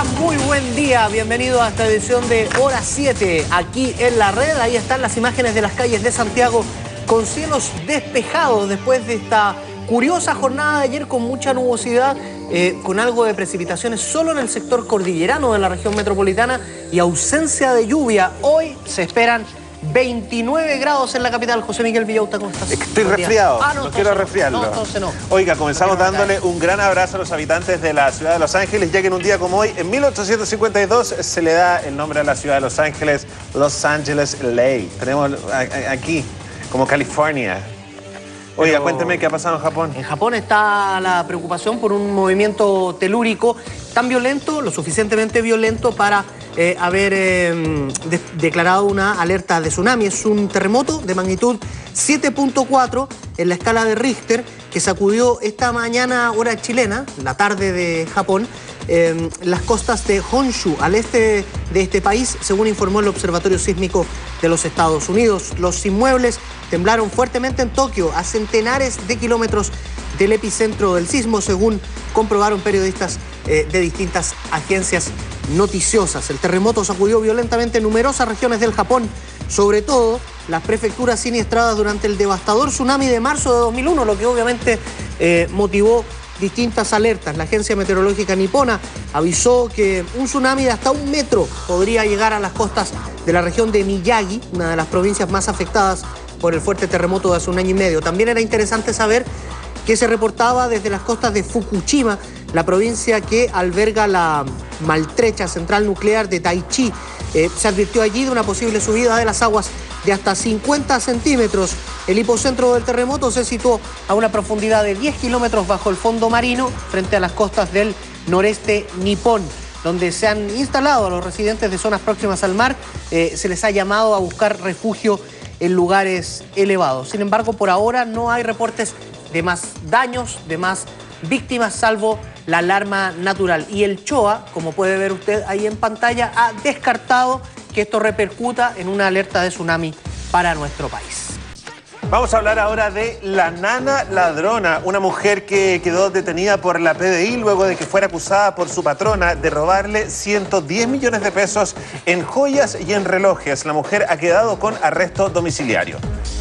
está? Muy buen día, bienvenido a esta edición de Hora 7, aquí en la red. Ahí están las imágenes de las calles de Santiago con cielos despejados después de esta curiosa jornada de ayer con mucha nubosidad, con algo de precipitaciones solo en el sector cordillerano de la región metropolitana y ausencia de lluvia. Hoy se esperan 29 grados en la capital. José Miguel Villauta, ¿cómo estás? Estoy resfriado, no quiero resfriarlo. No, entonces no. Oiga, comenzamos dándole un gran abrazo a los habitantes de la ciudad de Los Ángeles, ya que en un día como hoy, en 1852, se le da el nombre a la ciudad de Los Ángeles, Los Angeles LA. Tenemos aquí, como California. Oiga, cuénteme qué ha pasado en Japón. En Japón está la preocupación por un movimiento telúrico tan violento, lo suficientemente violento para haber declarado una alerta de tsunami. Es un terremoto de magnitud 7.4 en la escala de Richter que sacudió esta mañana hora chilena, la tarde de Japón, las costas de Honshu, al este de este país, según informó el Observatorio Sísmico de los Estados Unidos. Los inmuebles temblaron fuertemente en Tokio, a centenares de kilómetros del epicentro del sismo, según comprobaron periodistas de distintas agencias noticiosas. El terremoto sacudió violentamente numerosas regiones del Japón, sobre todo las prefecturas siniestradas durante el devastador tsunami de marzo de 2001, lo que obviamente motivó distintas alertas. La agencia meteorológica nipona avisó que un tsunami de hasta 1 metro podría llegar a las costas de la región de Miyagi, una de las provincias más afectadas por el fuerte terremoto de hace 1 año y medio. También era interesante saber que se reportaba desde las costas de Fukushima, la provincia que alberga la maltrecha central nuclear de Daiichi. Se advirtió allí de una posible subida de las aguas de hasta 50 centímetros. El hipocentro del terremoto se situó a una profundidad de 10 kilómetros bajo el fondo marino, frente a las costas del noreste nipón, donde se han instalado a los residentes de zonas próximas al mar. Se les ha llamado a buscar refugio en lugares elevados. Sin embargo, por ahora no hay reportes de más daños, de más víctimas, salvo la alarma natural. Y el CHOA, como puede ver usted ahí en pantalla, ha descartado que esto repercuta en una alerta de tsunami para nuestro país. Vamos a hablar ahora de la nana ladrona, una mujer que quedó detenida por la PDI luego de que fuera acusada por su patrona de robarle 110 millones de pesos en joyas y en relojes. La mujer ha quedado con arresto domiciliario.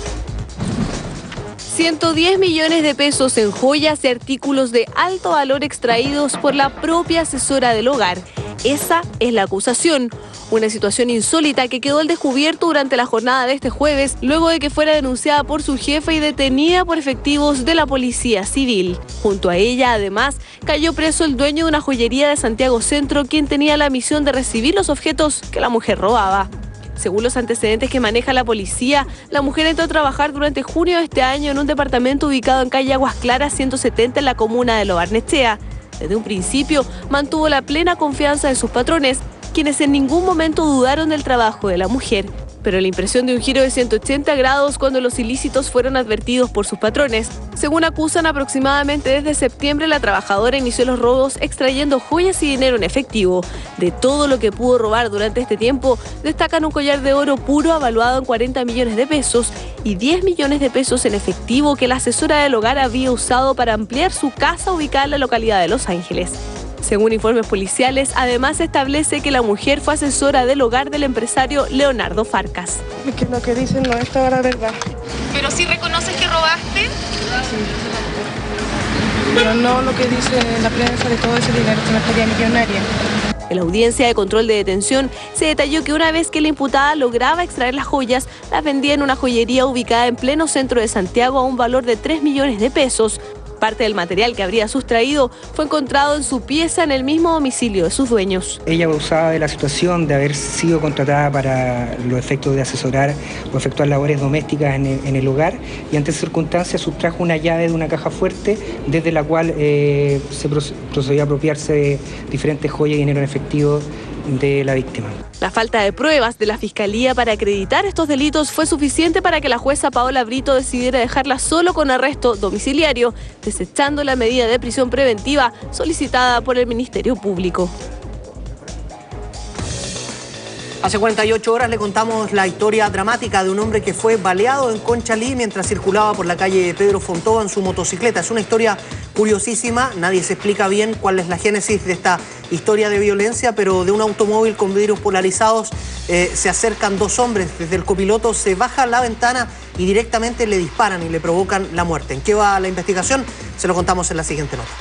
110 millones de pesos en joyas y artículos de alto valor extraídos por la propia asesora del hogar. Esa es la acusación. Una situación insólita que quedó al descubierto durante la jornada de este jueves, luego de que fuera denunciada por su jefe y detenida por efectivos de la Policía Civil. Junto a ella, además, cayó preso el dueño de una joyería de Santiago Centro, quien tenía la misión de recibir los objetos que la mujer robaba. Según los antecedentes que maneja la policía, la mujer entró a trabajar durante junio de este año en un departamento ubicado en calle Aguas Claras 170 en la comuna de Lo Barnechea. Desde un principio mantuvo la plena confianza de sus patrones, quienes en ningún momento dudaron del trabajo de la mujer. Pero la impresión de un giro de 180 grados cuando los ilícitos fueron advertidos por sus patrones. Según acusan, aproximadamente desde septiembre la trabajadora inició los robos extrayendo joyas y dinero en efectivo. De todo lo que pudo robar durante este tiempo, destacan un collar de oro puro avaluado en 40 millones de pesos y 10 millones de pesos en efectivo que la asesora del hogar había usado para ampliar su casa ubicada en la localidad de Los Ángeles. Según informes policiales, además se establece que la mujer fue asesora del hogar del empresario Leonardo Farcas. Es que lo que dicen no es toda la verdad. ¿Pero sí reconoces que robaste? Sí. Pero no lo que dice la prensa de todo ese dinero, que no estaría millonaria. En la audiencia de control de detención se detalló que una vez que la imputada lograba extraer las joyas, las vendía en una joyería ubicada en pleno centro de Santiago a un valor de 3 millones de pesos. Parte del material que habría sustraído fue encontrado en su pieza en el mismo domicilio de sus dueños. Ella abusaba de la situación de haber sido contratada para los efectos de asesorar o efectuar labores domésticas en el hogar, y ante esa circunstancia sustrajo una llave de una caja fuerte desde la cual se procedió a apropiarse de diferentes joyas y dinero en efectivo de la víctima. La falta de pruebas de la Fiscalía para acreditar estos delitos fue suficiente para que la jueza Paola Brito decidiera dejarla solo con arresto domiciliario, desechando la medida de prisión preventiva solicitada por el Ministerio Público. Hace 48 horas le contamos la historia dramática de un hombre que fue baleado en Conchalí mientras circulaba por la calle Pedro Fontova en su motocicleta. Es una historia curiosísima, nadie se explica bien cuál es la génesis de esta historia de violencia, pero de un automóvil con vidrios polarizados se acercan dos hombres. Desde el copiloto se baja la ventana y directamente le disparan y le provocan la muerte. ¿En qué va la investigación? Se lo contamos en la siguiente nota.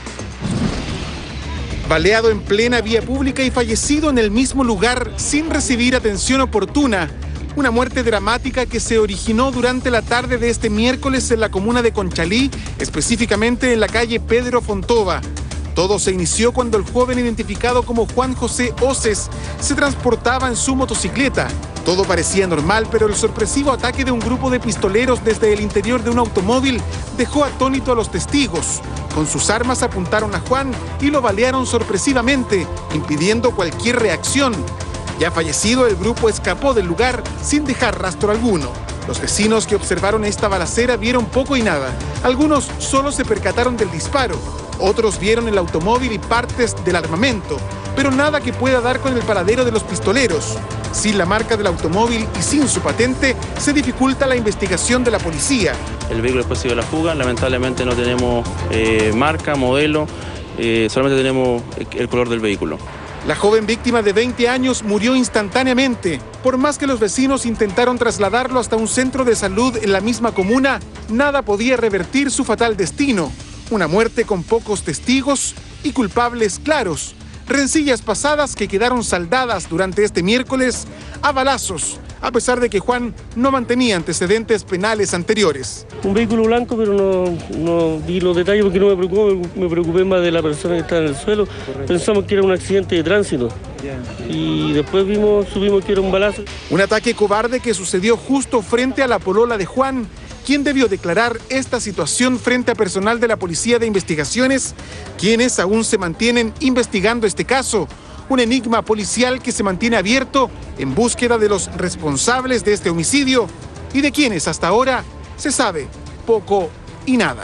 Baleado en plena vía pública y fallecido en el mismo lugar sin recibir atención oportuna. Una muerte dramática que se originó durante la tarde de este miércoles en la comuna de Conchalí, específicamente en la calle Pedro Fontova. Todo se inició cuando el joven identificado como Juan José Oces se transportaba en su motocicleta. Todo parecía normal, pero el sorpresivo ataque de un grupo de pistoleros desde el interior de un automóvil dejó atónito a los testigos. Con sus armas apuntaron a Juan y lo balearon sorpresivamente, impidiendo cualquier reacción. Ya fallecido, el grupo escapó del lugar sin dejar rastro alguno. Los vecinos que observaron esta balacera vieron poco y nada. Algunos solo se percataron del disparo. Otros vieron el automóvil y partes del armamento, pero nada que pueda dar con el paradero de los pistoleros. Sin la marca del automóvil y sin su patente, se dificulta la investigación de la policía. El vehículo después siguió la fuga, lamentablemente no tenemos marca, modelo, solamente tenemos el color del vehículo. La joven víctima de 20 años murió instantáneamente. Por más que los vecinos intentaron trasladarlo hasta un centro de salud en la misma comuna, nada podía revertir su fatal destino. Una muerte con pocos testigos y culpables claros. Rencillas pasadas que quedaron saldadas durante este miércoles a balazos, a pesar de que Juan no mantenía antecedentes penales anteriores. Un vehículo blanco, pero no vi los detalles porque no me preocupó, me preocupé más de la persona que estaba en el suelo. Pensamos que era un accidente de tránsito y después supimos que era un balazo. Un ataque cobarde que sucedió justo frente a la polola de Juan, quien debió declarar esta situación frente a personal de la Policía de Investigaciones, quienes aún se mantienen investigando este caso. Un enigma policial que se mantiene abierto en búsqueda de los responsables de este homicidio y de quienes hasta ahora se sabe poco y nada.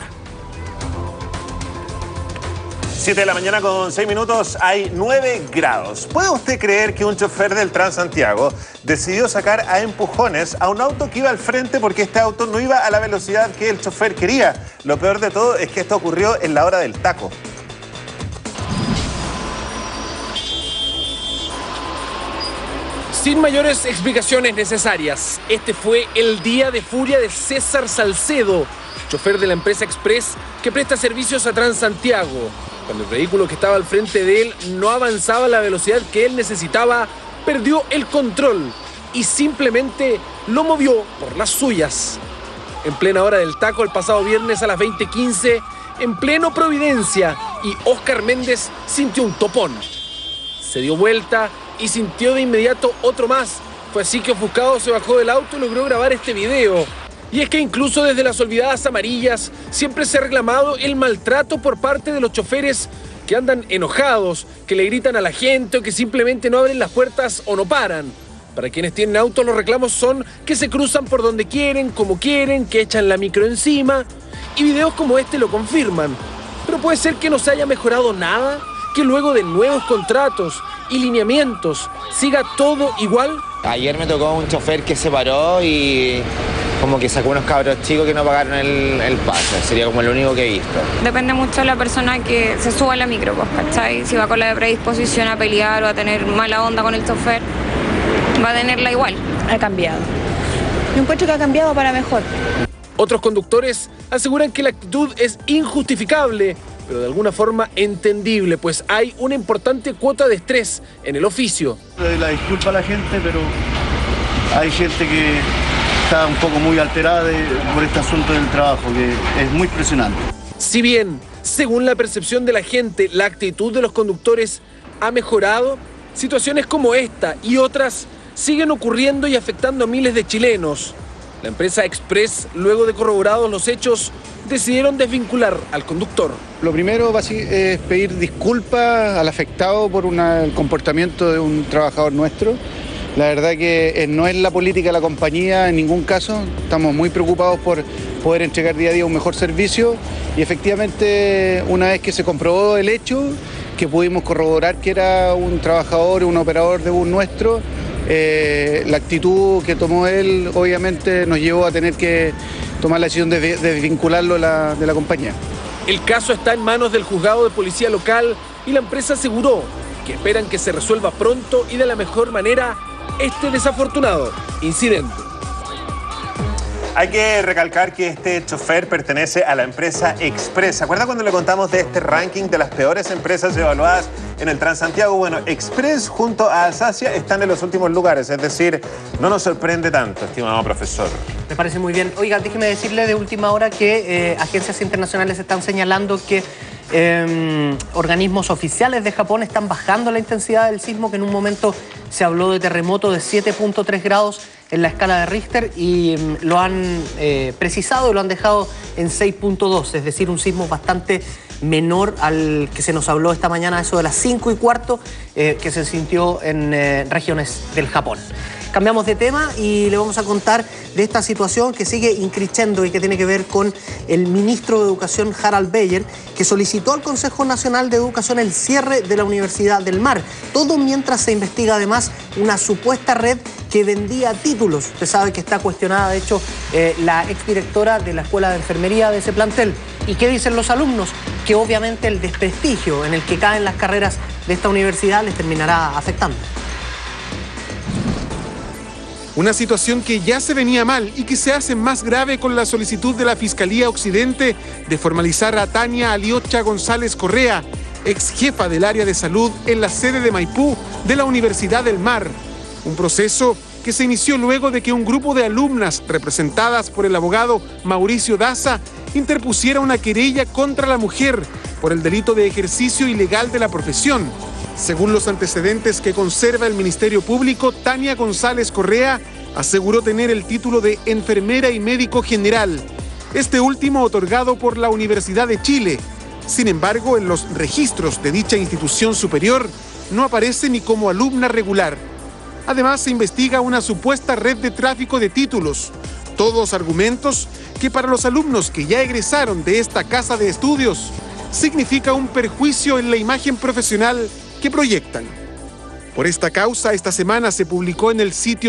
7 de la mañana con 6 minutos, hay 9 grados. ¿Puede usted creer que un chofer del Transantiago decidió sacar a empujones a un auto que iba al frente porque este auto no iba a la velocidad que el chofer quería? Lo peor de todo es que esto ocurrió en la hora del taco. Sin mayores explicaciones necesarias, este fue el día de furia de César Salcedo, chofer de la empresa Express que presta servicios a Transantiago. Cuando el vehículo que estaba al frente de él no avanzaba a la velocidad que él necesitaba, perdió el control y simplemente lo movió por las suyas. En plena hora del taco, el pasado viernes a las 20:15, en pleno Providencia, y Óscar Méndez sintió un topón. Se dio vuelta y sintió de inmediato otro más. Fue así que ofuscado se bajó del auto y logró grabar este video. Y es que incluso desde las olvidadas amarillas siempre se ha reclamado el maltrato por parte de los choferes que andan enojados, que le gritan a la gente o que simplemente no abren las puertas o no paran. Para quienes tienen autos, los reclamos son que se cruzan por donde quieren, como quieren, que echan la micro encima. Y videos como este lo confirman. Pero puede ser que no se haya mejorado nada, que luego de nuevos contratos y lineamientos siga todo igual. Ayer me tocó un chofer que se paró y como que sacó unos cabros chicos que no pagaron el pase. Sería como lo único que he visto. Depende mucho de la persona que se suba a la micro, pues, ¿cachai? Si va con la predisposición a pelear o a tener mala onda con el chofer, va a tenerla igual. Ha cambiado. Yo encuentro que ha cambiado para mejor. Otros conductores aseguran que la actitud es injustificable, pero de alguna forma entendible, pues hay una importante cuota de estrés en el oficio. La disculpa a la gente, pero hay gente que está un poco muy alterada por este asunto del trabajo, que es muy presionante. Si bien, según la percepción de la gente, la actitud de los conductores ha mejorado, situaciones como esta y otras siguen ocurriendo y afectando a miles de chilenos. La empresa Express, luego de corroborados los hechos, decidieron desvincular al conductor. Lo primero es pedir disculpas al afectado por el comportamiento de un trabajador nuestro. La verdad que no es la política de la compañía en ningún caso. Estamos muy preocupados por poder entregar día a día un mejor servicio y efectivamente una vez que se comprobó el hecho, que pudimos corroborar que era un trabajador, un operador de bus nuestro, la actitud que tomó él obviamente nos llevó a tener que tomar la decisión de desvincularlo de la compañía. El caso está en manos del juzgado de policía local y la empresa aseguró que esperan que se resuelva pronto y de la mejor manera este desafortunado incidente. Hay que recalcar que este chofer pertenece a la empresa Express. ¿Se acuerda cuando le contamos de este ranking de las peores empresas evaluadas en el Transantiago? Bueno, Express junto a Alsacia están en los últimos lugares, es decir, no nos sorprende tanto, estimado profesor. Me parece muy bien. Oiga, déjeme decirle de última hora que agencias internacionales están señalando que organismos oficiales de Japón están bajando la intensidad del sismo, que en un momento se habló de terremoto de 7.3 grados en la escala de Richter y lo han precisado y lo han dejado en 6.2, es decir, un sismo bastante menor al que se nos habló esta mañana, eso de las 5:15, que se sintió en regiones del Japón. Cambiamos de tema y le vamos a contar de esta situación que sigue increciendo y que tiene que ver con el ministro de Educación, Harald Beyer, que solicitó al Consejo Nacional de Educación el cierre de la Universidad del Mar. Todo mientras se investiga además una supuesta red que vendía títulos. Usted sabe que está cuestionada, de hecho, la exdirectora de la Escuela de Enfermería de ese plantel. ¿Y qué dicen los alumnos? Que obviamente el desprestigio en el que caen las carreras de esta universidad les terminará afectando. Una situación que ya se venía mal y que se hace más grave con la solicitud de la Fiscalía Occidente de formalizar a Tania Aliocha González Correa, ex jefa del área de salud en la sede de Maipú de la Universidad del Mar. Un proceso que se inició luego de que un grupo de alumnas representadas por el abogado Mauricio Daza interpusiera una querella contra la mujer por el delito de ejercicio ilegal de la profesión. Según los antecedentes que conserva el Ministerio Público, Tania González Correa aseguró tener el título de enfermera y médico general, este último otorgado por la Universidad de Chile. Sin embargo, en los registros de dicha institución superior no aparece ni como alumna regular. Además, se investiga una supuesta red de tráfico de títulos. Todos argumentos que para los alumnos que ya egresaron de esta casa de estudios significa un perjuicio en la imagen profesional que proyectan. Por esta causa, esta semana se publicó en el sitio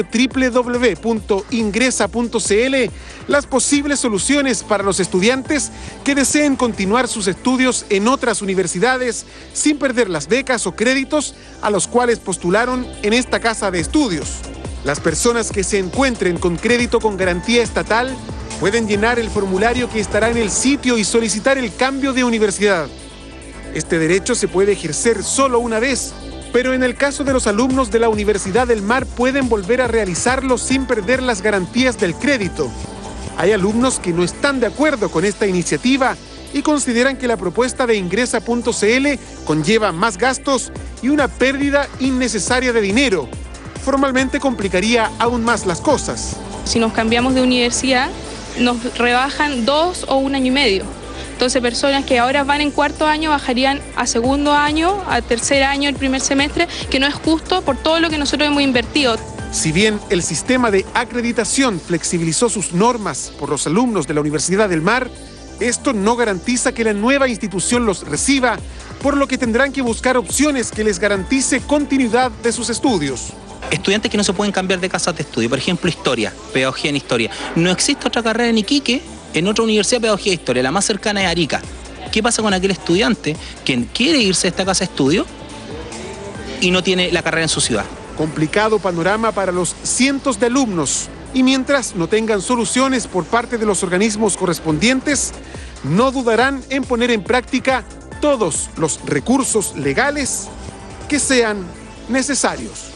www.ingresa.cl las posibles soluciones para los estudiantes que deseen continuar sus estudios en otras universidades sin perder las becas o créditos a los cuales postularon en esta casa de estudios. Las personas que se encuentren con crédito con garantía estatal pueden llenar el formulario que estará en el sitio y solicitar el cambio de universidad. Este derecho se puede ejercer solo una vez, pero en el caso de los alumnos de la Universidad del Mar pueden volver a realizarlo sin perder las garantías del crédito. Hay alumnos que no están de acuerdo con esta iniciativa y consideran que la propuesta de Ingresa.cl conlleva más gastos y una pérdida innecesaria de dinero. Formalmente complicaría aún más las cosas. Si nos cambiamos de universidad, nos rebajan 2 o 1 año y medio. Entonces, personas que ahora van en cuarto año bajarían a segundo año, a tercer año, el primer semestre, que no es justo por todo lo que nosotros hemos invertido. Si bien el sistema de acreditación flexibilizó sus normas por los alumnos de la Universidad del Mar, esto no garantiza que la nueva institución los reciba, por lo que tendrán que buscar opciones que les garantice continuidad de sus estudios. Estudiantes que no se pueden cambiar de casas de estudio, por ejemplo, historia, pedagogía en historia. No existe otra carrera en Iquique, en otra universidad de pedagogía de historia, la más cercana es Arica. ¿Qué pasa con aquel estudiante que quiere irse a esta casa de estudio y no tiene la carrera en su ciudad? Complicado panorama para los cientos de alumnos. Y mientras no tengan soluciones por parte de los organismos correspondientes, no dudarán en poner en práctica todos los recursos legales que sean necesarios.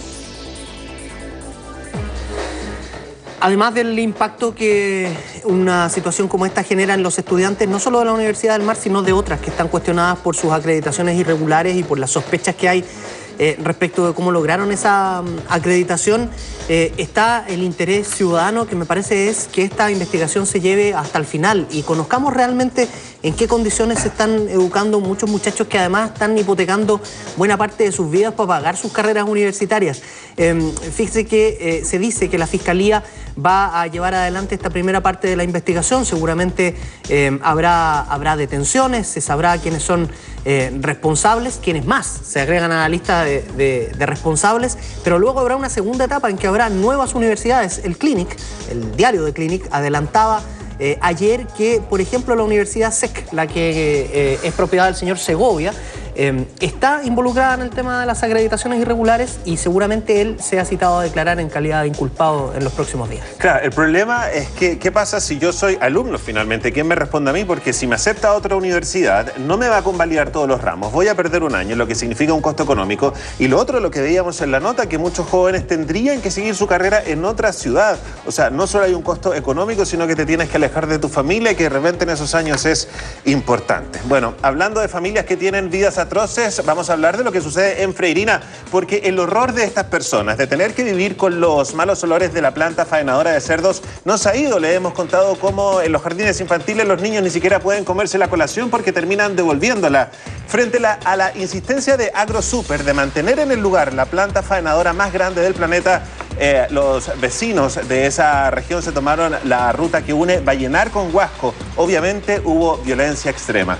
Además del impacto que una situación como esta genera en los estudiantes, no solo de la Universidad del Mar, sino de otras que están cuestionadas por sus acreditaciones irregulares y por las sospechas que hay respecto de cómo lograron esa acreditación, está el interés ciudadano, que me parece es que esta investigación se lleve hasta el final y conozcamos realmente en qué condiciones se están educando muchos muchachos que además están hipotecando buena parte de sus vidas para pagar sus carreras universitarias. Fíjese que se dice que la Fiscalía va a llevar adelante esta primera parte de la investigación. Seguramente habrá detenciones, se sabrá quiénes son responsables, quienes más se agregan a la lista de responsables, pero luego habrá una segunda etapa en que habrá nuevas universidades. El Clinic, el diario de Clinic, adelantaba ayer que, por ejemplo, la Universidad SEC, la que es propiedad del señor Segovia, está involucrada en el tema de las acreditaciones irregulares y seguramente él sea citado a declarar en calidad de inculpado en los próximos días. Claro, el problema es que, ¿qué pasa si yo soy alumno finalmente? ¿Quién me responde a mí? Porque si me acepta a otra universidad, no me va a convalidar todos los ramos. Voy a perder un año, lo que significa un costo económico. Y lo otro, lo que veíamos en la nota, que muchos jóvenes tendrían que seguir su carrera en otra ciudad. O sea, no solo hay un costo económico, sino que te tienes que alejar de tu familia, que de repente en esos años es importante. Bueno, hablando de familias que tienen vidas atroces, vamos a hablar de lo que sucede en Freirina, porque el horror de estas personas de tener que vivir con los malos olores de la planta faenadora de cerdos no se ha ido. Le hemos contado cómo en los jardines infantiles los niños ni siquiera pueden comerse la colación porque terminan devolviéndola. Frente a la insistencia de AgroSuper de mantener en el lugar la planta faenadora más grande del planeta, los vecinos de esa región se tomaron la ruta que une Vallenar con Huasco. Obviamente hubo violencia extrema.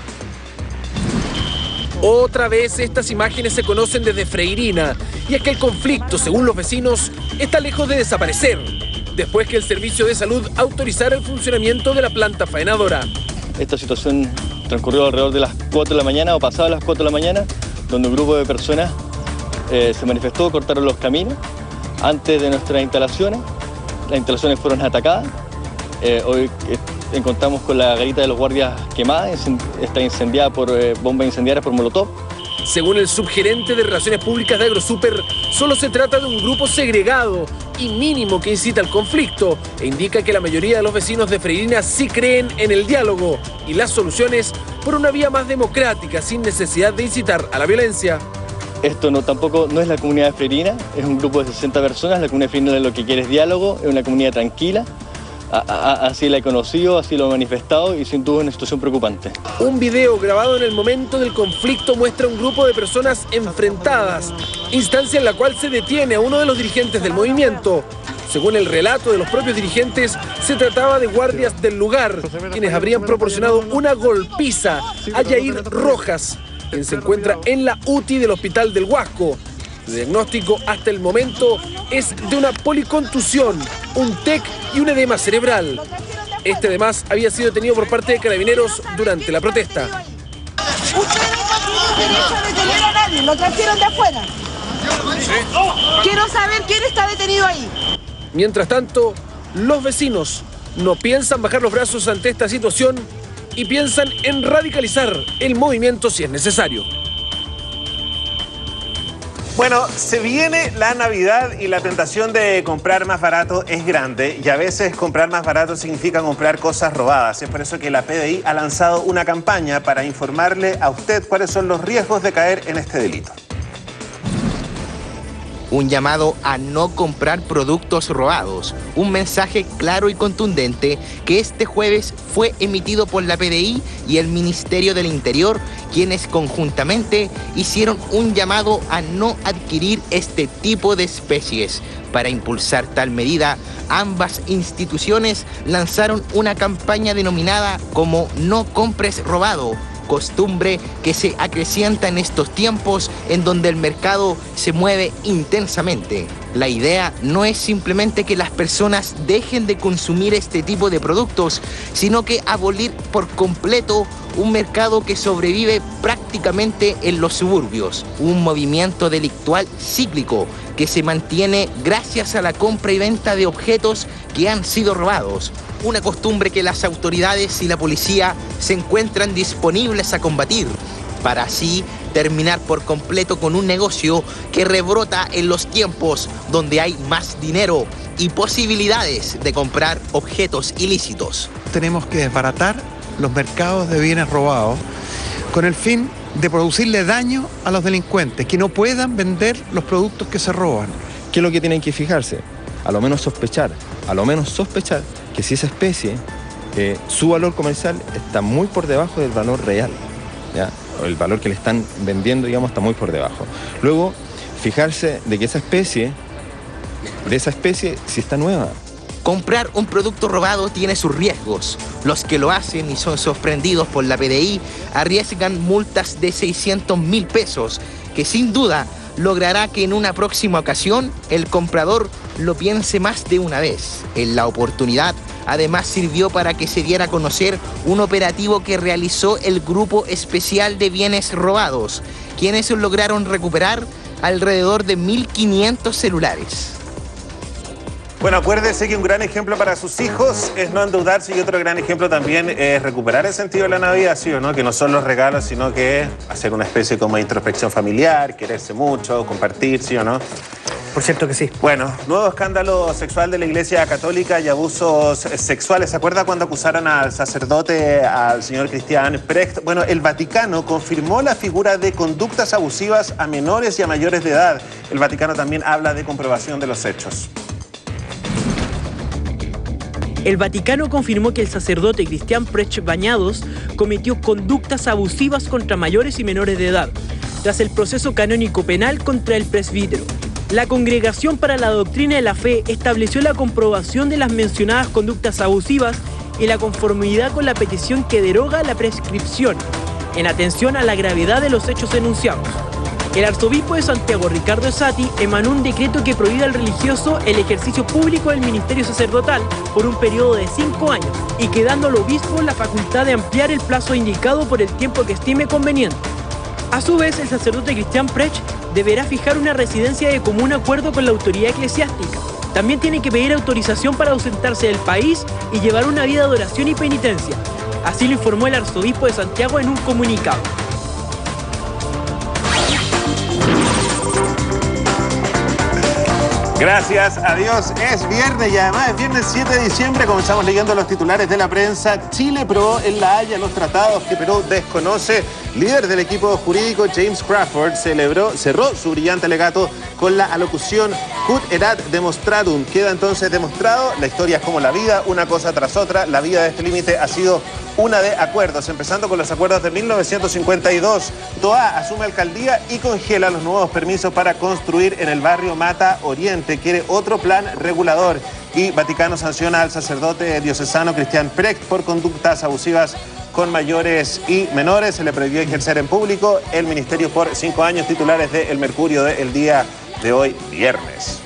Otra vez estas imágenes se conocen desde Freirina, y es que el conflicto, según los vecinos, está lejos de desaparecer, después que el Servicio de Salud autorizara el funcionamiento de la planta faenadora. Esta situación transcurrió alrededor de las 4 de la mañana o pasado las 4 de la mañana, donde un grupo de personas se manifestó, cortaron los caminos antes de nuestras instalaciones. Las instalaciones fueron atacadas. Hoy encontramos con la garita de los guardias quemada, está incendiada por bombas incendiarias por molotov. Según el subgerente de Relaciones Públicas de AgroSuper, solo se trata de un grupo segregado y mínimo que incita al conflicto, e indica que la mayoría de los vecinos de Freirina sí creen en el diálogo y las soluciones por una vía más democrática, sin necesidad de incitar a la violencia. Esto tampoco es la comunidad de Freirina, es un grupo de 60 personas. La comunidad de Freirina lo que quiere es diálogo, es una comunidad tranquila. Así la he conocido, así lo he manifestado y sin duda es una situación preocupante. Un video grabado en el momento del conflicto muestra un grupo de personas enfrentadas, instancia en la cual se detiene a uno de los dirigentes del movimiento. Según el relato de los propios dirigentes, se trataba de guardias del lugar, quienes habrían proporcionado una golpiza a Yair Rojas, quien se encuentra en la UTI del Hospital del Huasco. El diagnóstico hasta el momento es de una policontusión, un TEC y un edema cerebral. Este además había sido detenido por parte de carabineros durante la protesta. Ustedes no tienen derecho a detener a nadie, lo trajeron de afuera. Quiero saber quién está detenido ahí. Mientras tanto, los vecinos no piensan bajar los brazos ante esta situación y piensan en radicalizar el movimiento si es necesario. Bueno, se viene la Navidad y la tentación de comprar más barato es grande, y a veces comprar más barato significa comprar cosas robadas. Es por eso que la PDI ha lanzado una campaña para informarle a usted cuáles son los riesgos de caer en este delito. Un llamado a no comprar productos robados, un mensaje claro y contundente que este jueves fue emitido por la PDI y el Ministerio del Interior, quienes conjuntamente hicieron un llamado a no adquirir este tipo de especies. Para impulsar tal medida, ambas instituciones lanzaron una campaña denominada como No compres robado, costumbre que se acrecienta en estos tiempos en donde el mercado se mueve intensamente. La idea no es simplemente que las personas dejen de consumir este tipo de productos, sino que abolir por completo un mercado que sobrevive prácticamente en los suburbios, un movimiento delictual cíclico que se mantiene gracias a la compra y venta de objetos que han sido robados. Una costumbre que las autoridades y la policía se encuentran disponibles a combatir, para así terminar por completo con un negocio que rebrota en los tiempos donde hay más dinero y posibilidades de comprar objetos ilícitos. Tenemos que desbaratar los mercados de bienes robados con el fin de producirle daño a los delincuentes, que no puedan vender los productos que se roban. ¿Qué es lo que tienen que fijarse? A lo menos sospechar que si esa especie, su valor comercial está muy por debajo del valor real, ¿ya? O el valor que le están vendiendo, digamos, está muy por debajo. Luego, fijarse de que esa especie, si está nueva, Comprar un producto robado tiene sus riesgos. Los que lo hacen y son sorprendidos por la PDI arriesgan multas de 600.000 pesos, que sin duda logrará que en una próxima ocasión el comprador lo piense más de una vez. En la oportunidad, además, sirvió para que se diera a conocer un operativo que realizó el Grupo Especial de Bienes Robados, quienes lograron recuperar alrededor de 1.500 celulares. Bueno, acuérdese que un gran ejemplo para sus hijos es no endeudarse, y otro gran ejemplo también es recuperar el sentido de la Navidad, ¿sí o no? Que no son los regalos, sino que hacer una especie como de introspección familiar, quererse mucho, compartir, ¿sí o no? Por cierto que sí. Bueno, nuevo escándalo sexual de la Iglesia Católica y abusos sexuales. ¿Se acuerda cuando acusaron al sacerdote, al señor Christian Precht? Bueno, el Vaticano confirmó la figura de conductas abusivas a menores y a mayores de edad. El Vaticano también habla de comprobación de los hechos. El Vaticano confirmó que el sacerdote Christian Precht Bañados cometió conductas abusivas contra mayores y menores de edad, tras el proceso canónico penal contra el presbítero. La Congregación para la Doctrina de la Fe estableció la comprobación de las mencionadas conductas abusivas y la conformidad con la petición que deroga la prescripción, en atención a la gravedad de los hechos denunciados. El arzobispo de Santiago, Ricardo Esati, emanó un decreto que prohíbe al religioso el ejercicio público del ministerio sacerdotal por un periodo de 5 años y quedando al obispo la facultad de ampliar el plazo indicado por el tiempo que estime conveniente. A su vez, el sacerdote Christian Precht deberá fijar una residencia de común acuerdo con la autoridad eclesiástica. También tiene que pedir autorización para ausentarse del país y llevar una vida de oración y penitencia. Así lo informó el arzobispo de Santiago en un comunicado. Gracias a Dios, es viernes y además es viernes 7 de diciembre. Comenzamos leyendo los titulares de la prensa. Chile probó en La Haya los tratados que Perú desconoce. Líder del equipo jurídico James Crawford cerró su brillante alegato con la alocución Quod erat demonstratum. Queda entonces demostrado, la historia es como la vida, una cosa tras otra. La vida de este límite ha sido una de acuerdos, empezando con los acuerdos de 1952. Toa asume alcaldía y congela los nuevos permisos para construir en el barrio Mata Oriente. Quiere otro plan regulador. Y Vaticano sanciona al sacerdote diocesano Christian Precht por conductas abusivas con mayores y menores. Se le prohibió ejercer en público el ministerio por 5 años. Titulares de El Mercurio del día de hoy, viernes.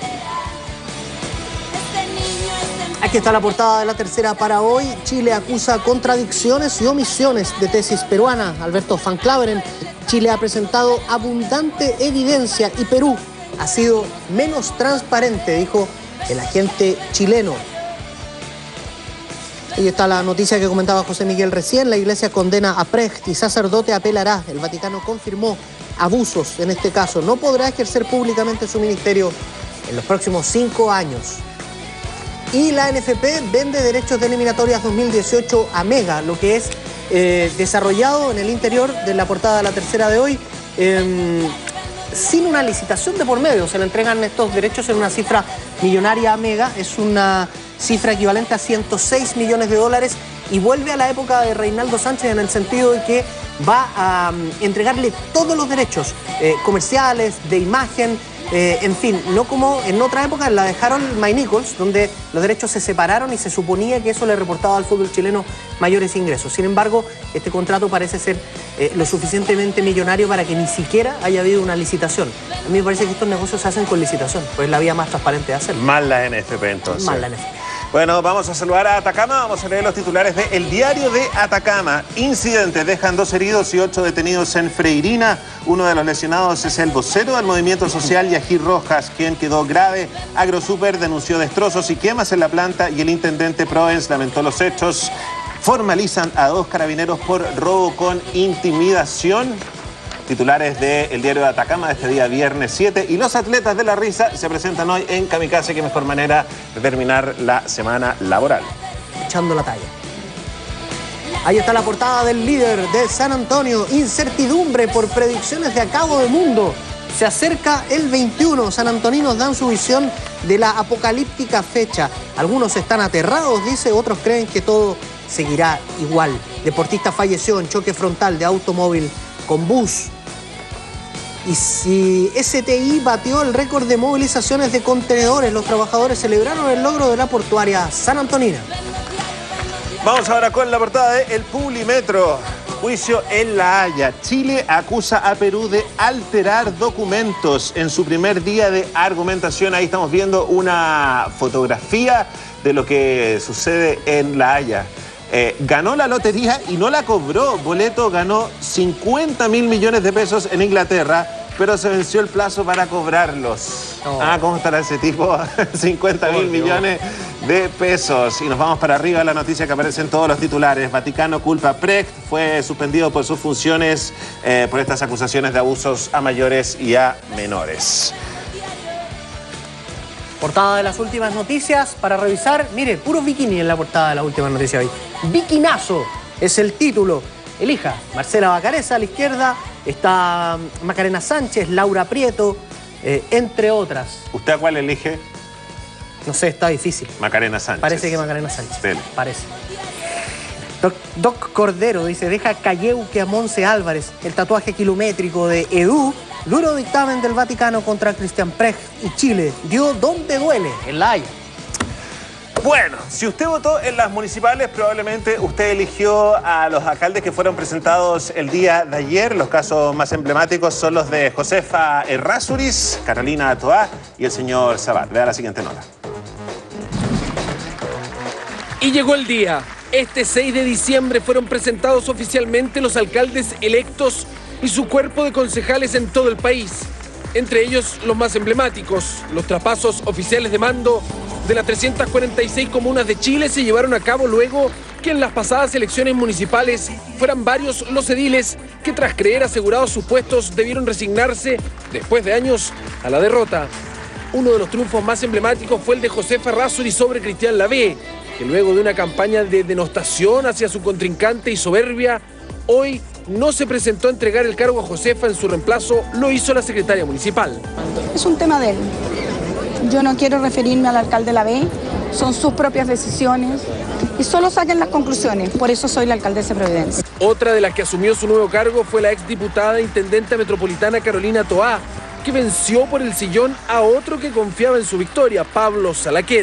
Aquí está la portada de La Tercera para hoy. Chile acusa contradicciones y omisiones de tesis peruana. Alberto Van Claveren. Chile ha presentado abundante evidencia y Perú ha sido menos transparente, dijo el agente chileno. Ahí está la noticia que comentaba José Miguel recién. La Iglesia condena a Precht y sacerdote apelará. El Vaticano confirmó abusos en este caso. No podrá ejercer públicamente su ministerio en los próximos 5 años. Y la NFP vende derechos de eliminatorias 2018 a Mega, lo que es desarrollado en el interior de la portada de La Tercera de hoy, sin una licitación de por medio. Se le entregan estos derechos en una cifra millonaria a Mega. Es una cifra equivalente a 106 millones de dólares y vuelve a la época de Reinaldo Sánchez en el sentido de que va a entregarle todos los derechos comerciales, de imagen, en fin, no como en otra época, en la de Harold May Nichols, donde los derechos se separaron y se suponía que eso le reportaba al fútbol chileno mayores ingresos. Sin embargo, este contrato parece ser lo suficientemente millonario para que ni siquiera haya habido una licitación. A mí me parece que estos negocios se hacen con licitación, pues es la vía más transparente de hacerlo. Mal la NFP entonces. Mal la NFP. Bueno, vamos a saludar a Atacama, vamos a leer los titulares de El Diario de Atacama. Incidentes, dejan 2 heridos y 8 detenidos en Freirina. Uno de los lesionados es el vocero del movimiento social Yajir Rojas, quien quedó grave. Agrosuper denunció destrozos y quemas en la planta y el intendente Proens lamentó los hechos. Formalizan a 2 carabineros por robo con intimidación. Titulares de El Diario de Atacama de este día viernes 7. Y los atletas de la risa se presentan hoy en Kamikaze. Qué mejor manera de terminar la semana laboral. Echando la talla. Ahí está la portada del Líder de San Antonio. Incertidumbre por predicciones de acabo de mundo. Se acerca el 21. Sanantoninos dan su visión de la apocalíptica fecha. Algunos están aterrados, dice, otros creen que todo seguirá igual. Deportista falleció en choque frontal de automóvil con bus. Y si STI batió el récord de movilizaciones de contenedores, los trabajadores celebraron el logro de la portuaria San Antonina. Vamos ahora con la portada de El Publimetro. Juicio en La Haya. Chile acusa a Perú de alterar documentos en su primer día de argumentación. Ahí estamos viendo una fotografía de lo que sucede en La Haya. Ganó la lotería y no la cobró. Boleto ganó 50.000 millones de pesos en Inglaterra, pero se venció el plazo para cobrarlos. Oh. ¿Cómo estará ese tipo? 50.000 millones de pesos. Y nos vamos para arriba, la noticia que aparece en todos los titulares. Vaticano culpa a Precht, fue suspendido por sus funciones por estas acusaciones de abusos a mayores y a menores. Portada de las últimas noticias para revisar. Mire, puro bikini en la portada de las últimas noticias hoy. Bikinazo es el título. Elija Marcela Bacareza a la izquierda, está Macarena Sánchez, Laura Prieto, entre otras. ¿Usted a cuál elige? No sé, está difícil. Macarena Sánchez. Parece que Macarena Sánchez. Dele. Parece. Doc Cordero dice, deja Calleuque a Monse Álvarez. El tatuaje kilométrico de Edu. Duro dictamen del Vaticano contra Christian Precht y Chile. Dio donde duele, en La Haya. Bueno, si usted votó en las municipales, probablemente usted eligió a los alcaldes que fueron presentados el día de ayer. Los casos más emblemáticos son los de Josefa Errázuriz, Carolina Toá y el señor Sabat. Vea la siguiente nota. Y llegó el día. Este 6 de diciembre fueron presentados oficialmente los alcaldes electos y su cuerpo de concejales en todo el país. Entre ellos los más emblemáticos, los traspasos oficiales de mando de las 346 comunas de Chile se llevaron a cabo luego que en las pasadas elecciones municipales fueran varios los ediles que tras creer asegurados sus puestos debieron resignarse después de años a la derrota. Uno de los triunfos más emblemáticos fue el de Josefa Errázuriz sobre Cristian Lavé, que luego de una campaña de denostación hacia su contrincante y soberbia, hoy no se presentó a entregar el cargo a Josefa. En su reemplazo lo hizo la secretaria municipal. Es un tema de él. Yo no quiero referirme al alcalde Lavé, son sus propias decisiones y solo saquen las conclusiones. Por eso soy la alcaldesa de Providencia. Otra de las que asumió su nuevo cargo fue la exdiputada e intendente metropolitana Carolina Toá, que venció por el sillón a otro que confiaba en su victoria, Pablo Salaquet.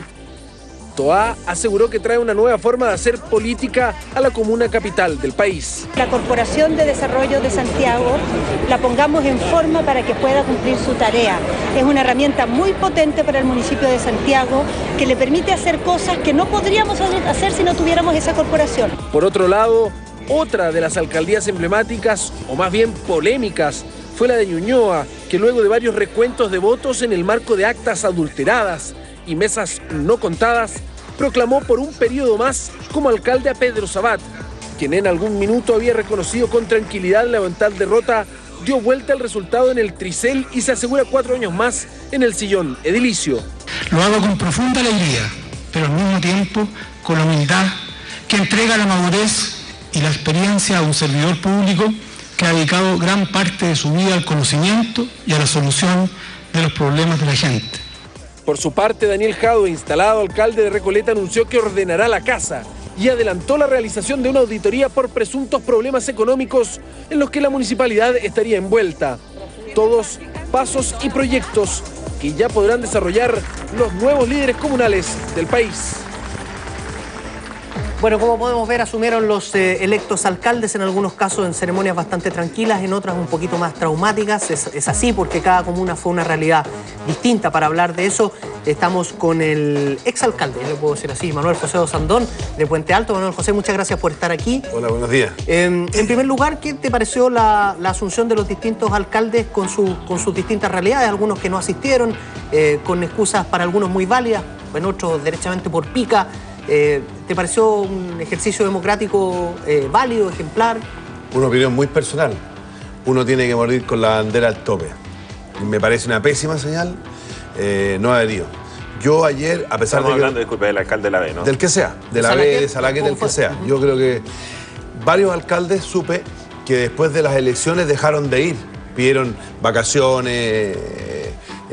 Toá aseguró que trae una nueva forma de hacer política a la comuna capital del país. La Corporación de Desarrollo de Santiago la pongamos en forma para que pueda cumplir su tarea. Es una herramienta muy potente para el municipio de Santiago que le permite hacer cosas que no podríamos hacer si no tuviéramos esa corporación. Por otro lado, otra de las alcaldías emblemáticas, o más bien polémicas, fue la de Ñuñoa, que luego de varios recuentos de votos en el marco de actas adulteradas y mesas no contadas, proclamó por un periodo más como alcalde a Pedro Sabat, quien en algún minuto había reconocido con tranquilidad la eventual derrota, dio vuelta el resultado en el tricel y se asegura 4 años más en el sillón edilicio. Lo hago con profunda alegría, pero al mismo tiempo con la humildad que entrega la madurez y la experiencia a un servidor público que ha dedicado gran parte de su vida al conocimiento y a la solución de los problemas de la gente. Por su parte, Daniel Jadwe, instalado alcalde de Recoleta, anunció que ordenará la casa y adelantó la realización de una auditoría por presuntos problemas económicos en los que la municipalidad estaría envuelta. Todos pasos y proyectos que ya podrán desarrollar los nuevos líderes comunales del país. Bueno, como podemos ver, asumieron los electos alcaldes, en algunos casos en ceremonias bastante tranquilas, en otras un poquito más traumáticas. Es así porque cada comuna fue una realidad distinta. Para hablar de eso, estamos con el exalcalde, yo le puedo decir así, Manuel José Osandón, de Puente Alto. Manuel José, muchas gracias por estar aquí. Hola, buenos días. En primer lugar, ¿qué te pareció la asunción de los distintos alcaldes con sus distintas realidades? Algunos que no asistieron, con excusas para algunos muy válidas, en otros derechamente por pica. ¿Te pareció un ejercicio democrático válido, ejemplar? Una opinión muy personal. Uno tiene que morir con la bandera al tope. Me parece una pésima señal no haber ido. Yo ayer, a pesar de que... Estamos hablando, disculpe, del alcalde de la B, ¿no? Del que sea, de la B, de Salaquet, del que sea. Yo creo que varios alcaldes supe que después de las elecciones dejaron de ir. Pidieron vacaciones...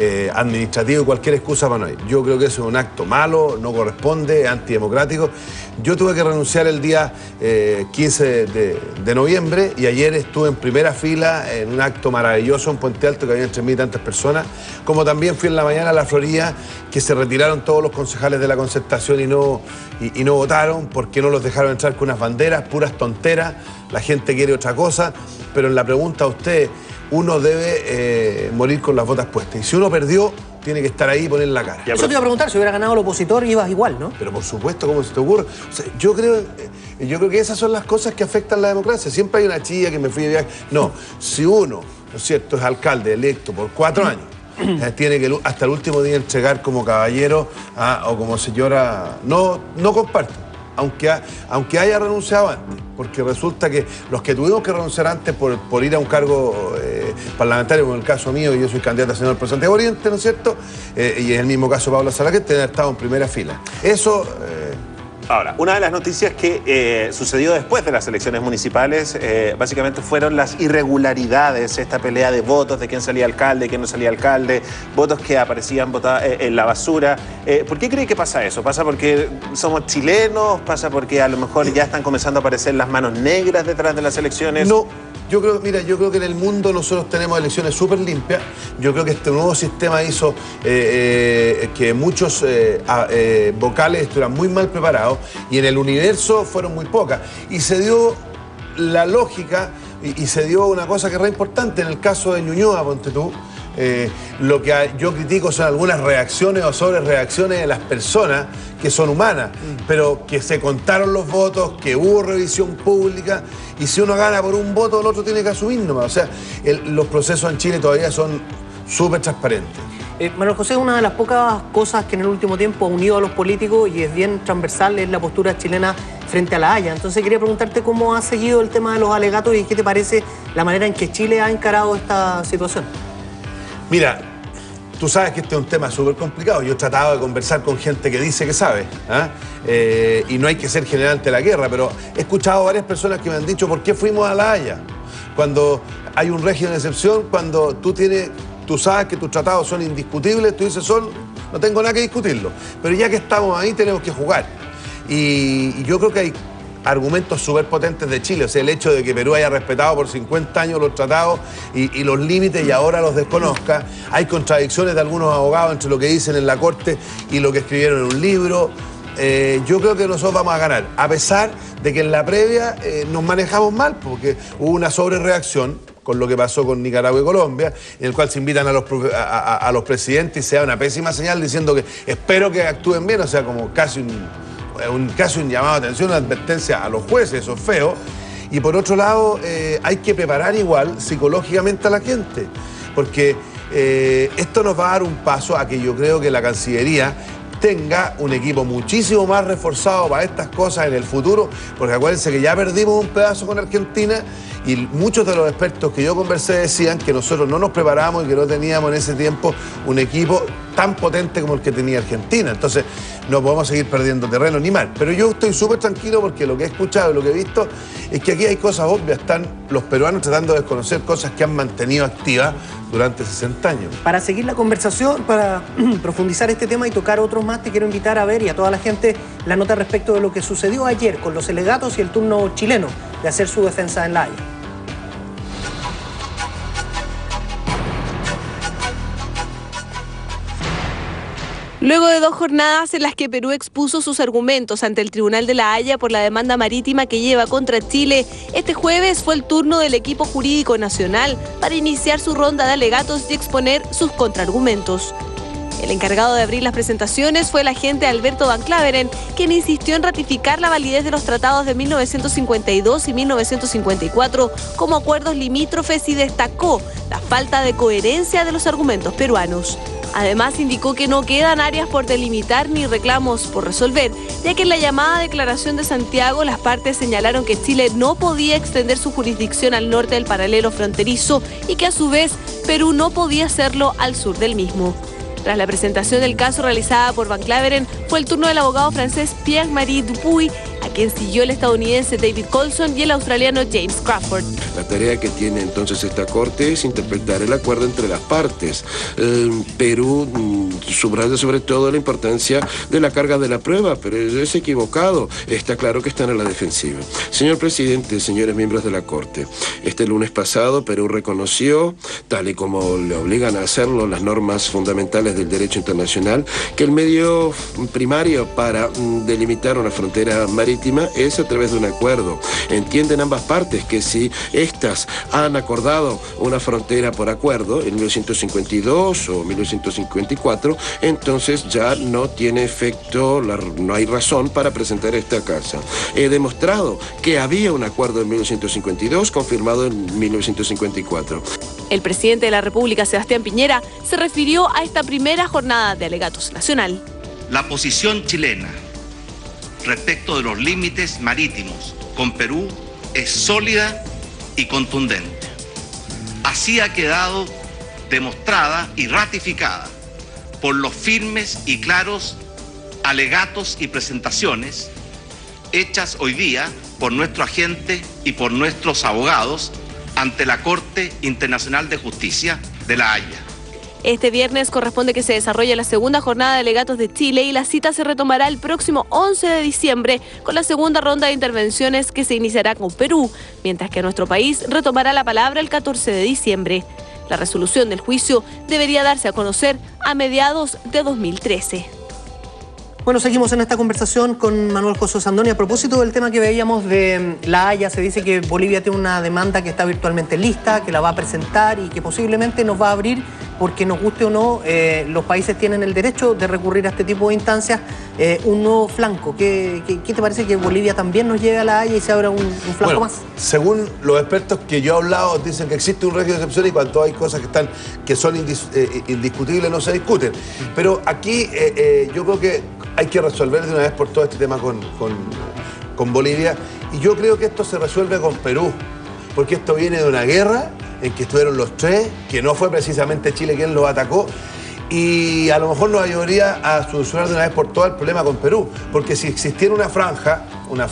administrativo y cualquier excusa para no ir. Yo creo que eso es un acto malo, no corresponde, es antidemocrático. Yo tuve que renunciar el día 15 de noviembre y ayer estuve en primera fila en un acto maravilloso en Puente Alto que había 3.000 y tantas personas, como también fui en la mañana a la Florida, que se retiraron todos los concejales de la Concertación y no votaron porque no los dejaron entrar con unas banderas, puras tonteras. La gente quiere otra cosa, pero en la pregunta a usted, uno debe morir con las botas puestas. Y si uno perdió, tiene que estar ahí y poner la cara. Eso te iba a preguntar, si hubiera ganado el opositor, ibas igual, ¿no? Pero por supuesto, ¿cómo se te ocurre? O sea, yo creo que esas son las cosas que afectan la democracia. Siempre hay una chilla que me fui de viaje. No, si uno, ¿no es cierto?, es alcalde electo por 4 años, tiene que hasta el último día entregar como caballero o como señora. No comparto. Aunque haya renunciado antes, porque resulta que los que tuvimos que renunciar antes por ir a un cargo parlamentario, como en el caso mío, que yo soy candidato a senador por Santiago Oriente, ¿no es cierto? Y en el mismo caso Pablo Salaquet, tener estado en primera fila. Eso... Ahora, una de las noticias que sucedió después de las elecciones municipales, básicamente fueron las irregularidades, esta pelea de votos, de quién salía alcalde, quién no salía alcalde, votos que aparecían en la basura. ¿Por qué cree que pasa eso? ¿Pasa porque somos chilenos? ¿Pasa porque a lo mejor ya están comenzando a aparecer las manos negras detrás de las elecciones? No. Yo creo que en el mundo nosotros tenemos elecciones súper limpias. Yo creo que este nuevo sistema hizo que muchos vocales estuvieran muy mal preparados y en el universo fueron muy pocas. Y se dio la lógica y se dio una cosa que es re importante en el caso de Ñuñoa, ponte tú. Lo que yo critico son algunas reacciones o sobrereacciones de las personas que son humanas, pero que se contaron los votos, que hubo revisión pública y si uno gana por un voto el otro tiene que asumir nomás. O sea, los procesos en Chile todavía son súper transparentes. Manuel José, una de las pocas cosas que en el último tiempo ha unido a los políticos y es bien transversal es la postura chilena frente a la Haya. Entonces quería preguntarte cómo ha seguido el tema de los alegatos y qué te parece la manera en que Chile ha encarado esta situación. Mira, tú sabes que este es un tema súper complicado. Yo he tratado de conversar con gente que dice que sabe, y no hay que ser general ante la guerra, pero he escuchado a varias personas que me han dicho ¿por qué fuimos a la Haya? Cuando hay un régimen de excepción, cuando tú sabes que tus tratados son indiscutibles, tú dices no tengo nada que discutirlo. Pero ya que estamos ahí tenemos que jugar. Y yo creo que hay argumentos súper potentes de Chile, o sea, el hecho de que Perú haya respetado por 50 años los tratados y los límites y ahora los desconozca. Hay contradicciones de algunos abogados entre lo que dicen en la Corte y lo que escribieron en un libro. Yo creo que nosotros vamos a ganar, a pesar de que en la previa nos manejamos mal, porque hubo una sobrereacción con lo que pasó con Nicaragua y Colombia, en el cual se invitan a los presidentes y se da una pésima señal diciendo que espero que actúen bien, o sea, como casi un llamado de atención, una advertencia a los jueces, eso es feo. Y por otro lado, hay que preparar igual psicológicamente a la gente, porque esto nos va a dar un paso a que yo creo que la Cancillería tenga un equipo muchísimo más reforzado para estas cosas en el futuro, porque acuérdense que ya perdimos un pedazo con Argentina y muchos de los expertos que yo conversé decían que nosotros no nos preparamos y que no teníamos en ese tiempo un equipo tan potente como el que tenía Argentina. Entonces no podemos seguir perdiendo terreno ni mal. Pero yo estoy súper tranquilo porque lo que he escuchado y lo que he visto es que aquí hay cosas obvias. Están los peruanos tratando de desconocer cosas que han mantenido activas durante 60 años. Para seguir la conversación, para profundizar este tema y tocar otros más, te quiero invitar a ver y a toda la gente la nota respecto de lo que sucedió ayer con los alegatos y el turno chileno de hacer su defensa en La Haya. Luego de 2 jornadas en las que Perú expuso sus argumentos ante el Tribunal de La Haya por la demanda marítima que lleva contra Chile, este jueves fue el turno del equipo jurídico nacional para iniciar su ronda de alegatos y exponer sus contraargumentos. El encargado de abrir las presentaciones fue el agente Alberto Van Claveren, quien insistió en ratificar la validez de los tratados de 1952 y 1954 como acuerdos limítrofes y destacó la falta de coherencia de los argumentos peruanos. Además, indicó que no quedan áreas por delimitar ni reclamos por resolver, ya que en la llamada Declaración de Santiago las partes señalaron que Chile no podía extender su jurisdicción al norte del paralelo fronterizo y que a su vez Perú no podía hacerlo al sur del mismo. Tras la presentación del caso realizada por Van Claveren, fue el turno del abogado francés Pierre-Marie Dupuy, a quien siguió el estadounidense David Colson y el australiano James Crawford. La tarea que tiene entonces esta Corte es interpretar el acuerdo entre las partes. Perú subraya sobre todo la importancia de la carga de la prueba, pero es equivocado. Está claro que están a la defensiva. Señor presidente, señores miembros de la Corte, este lunes pasado Perú reconoció, tal y como le obligan a hacerlo las normas fundamentales del derecho internacional, que el medio primario para delimitar una frontera marítima es a través de un acuerdo. Entienden ambas partes que si estas han acordado una frontera por acuerdo en 1952 o 1954, entonces ya no tiene efecto, no hay razón para presentar esta causa. He demostrado que había un acuerdo en 1952 confirmado en 1954. El presidente de la República, Sebastián Piñera, se refirió a esta primera jornada de alegatos nacional. La posición chilena respecto de los límites marítimos con Perú es sólida y contundente. Así ha quedado demostrada y ratificada por los firmes y claros alegatos y presentaciones hechas hoy día por nuestro agente y por nuestros abogados ante la Corte Internacional de Justicia de La Haya. Este viernes corresponde que se desarrolle la segunda jornada de alegatos de Chile y la cita se retomará el próximo 11 de diciembre con la segunda ronda de intervenciones que se iniciará con Perú, mientras que nuestro país retomará la palabra el 14 de diciembre. La resolución del juicio debería darse a conocer a mediados de 2013. Bueno, seguimos en esta conversación con Manuel José Sandoni. A propósito del tema que veíamos de La Haya, se dice que Bolivia tiene una demanda que está virtualmente lista, que la va a presentar y que posiblemente nos va a abrir, porque nos guste o no, los países tienen el derecho de recurrir a este tipo de instancias, un nuevo flanco. ¿Qué te parece que Bolivia también nos lleve a La Haya y se abra un flanco más? Según los expertos que yo he hablado, dicen que existe un régimen de excepción y cuando hay cosas que son indiscutibles no se discuten. Pero aquí yo creo que hay que resolver de una vez por todo este tema con Bolivia, y yo creo que esto se resuelve con Perú, porque esto viene de una guerra en que estuvieron los tres, que no fue precisamente Chile quien los atacó, y a lo mejor nos ayudaría a solucionar de una vez por todas el problema con Perú, porque si existiera una franja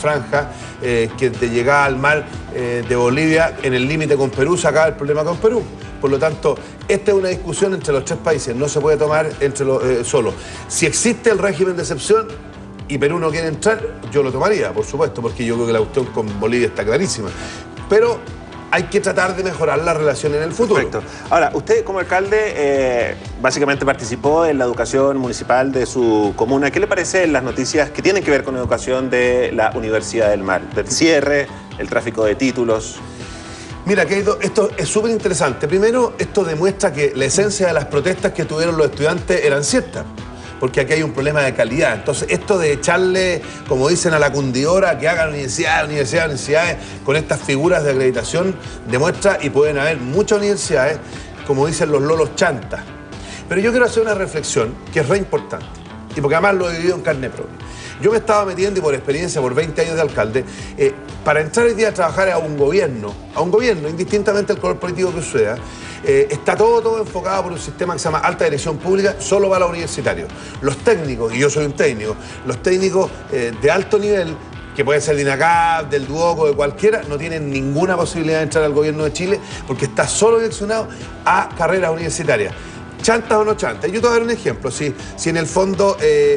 que te llegaba al mar de Bolivia en el límite con Perú, se acaba el problema con Perú. Por lo tanto, esta es una discusión entre los tres países, no se puede tomar solo. Si existe el régimen de excepción y Perú no quiere entrar, yo lo tomaría, por supuesto, porque yo creo que la cuestión con Bolivia está clarísima. Pero hay que tratar de mejorar la relación en el futuro. Perfecto. Ahora, usted como alcalde básicamente participó en la educación municipal de su comuna. ¿Qué le parecen las noticias que tienen que ver con educación de la Universidad del Mar? Del cierre, el tráfico de títulos. Mira, Keito, esto es súper interesante. Primero, esto demuestra que la esencia de las protestas que tuvieron los estudiantes eran ciertas, porque aquí hay un problema de calidad. Entonces, esto de echarle, como dicen, a la cundidora, que hagan universidades, con estas figuras de acreditación, demuestra, y pueden haber muchas universidades, como dicen los lolos, chantas. Pero yo quiero hacer una reflexión que es re importante, y porque además lo he vivido en carne propia. Yo me estaba metiendo, y por experiencia, por 20 años de alcalde, para entrar hoy día a trabajar a un gobierno, indistintamente del color político que sea, está todo enfocado por un sistema que se llama alta dirección pública, solo para los universitarios. Los técnicos, y yo soy un técnico, los técnicos de alto nivel, que puede ser de INACAP, del Duoco, de cualquiera, no tienen ninguna posibilidad de entrar al gobierno de Chile porque está solo direccionado a carreras universitarias. ¿Chantas o no chantas? Yo te voy a dar un ejemplo. Si en el fondo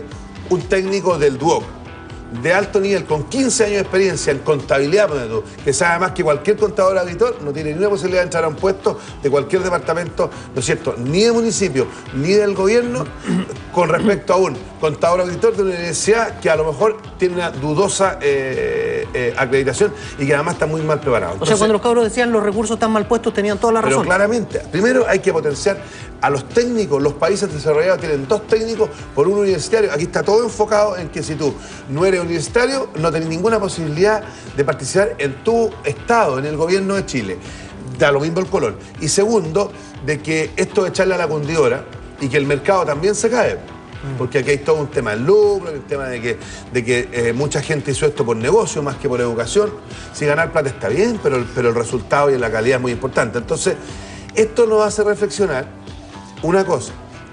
un técnico del Duoc de alto nivel, con 15 años de experiencia en contabilidad, que sabe más que cualquier contador auditor, no tiene ninguna posibilidad de entrar a un puesto de cualquier departamento, ¿no es cierto?, ni de municipio, ni del gobierno, con respecto a un contador auditor de una universidad que a lo mejor tiene una dudosa acreditación y que además está muy mal preparado. Entonces, o sea, cuando los cabros decían los recursos están mal puestos, tenían toda la razón. Pero claramente, primero hay que potenciar a los técnicos. Los países desarrollados tienen 2 técnicos por un universitario. Aquí está todo enfocado en que si tú no eres universitario, no tenés ninguna posibilidad de participar en tu estado, en el gobierno de Chile. Da lo mismo el color. Y segundo, de que esto de echarle a la cundidora y que el mercado también se cae. Porque aquí hay todo un tema del lucro, el tema de que mucha gente hizo esto por negocio más que por educación. Si ganar plata está bien, pero el resultado y la calidad es muy importante. Entonces, esto nos hace reflexionar una cosa,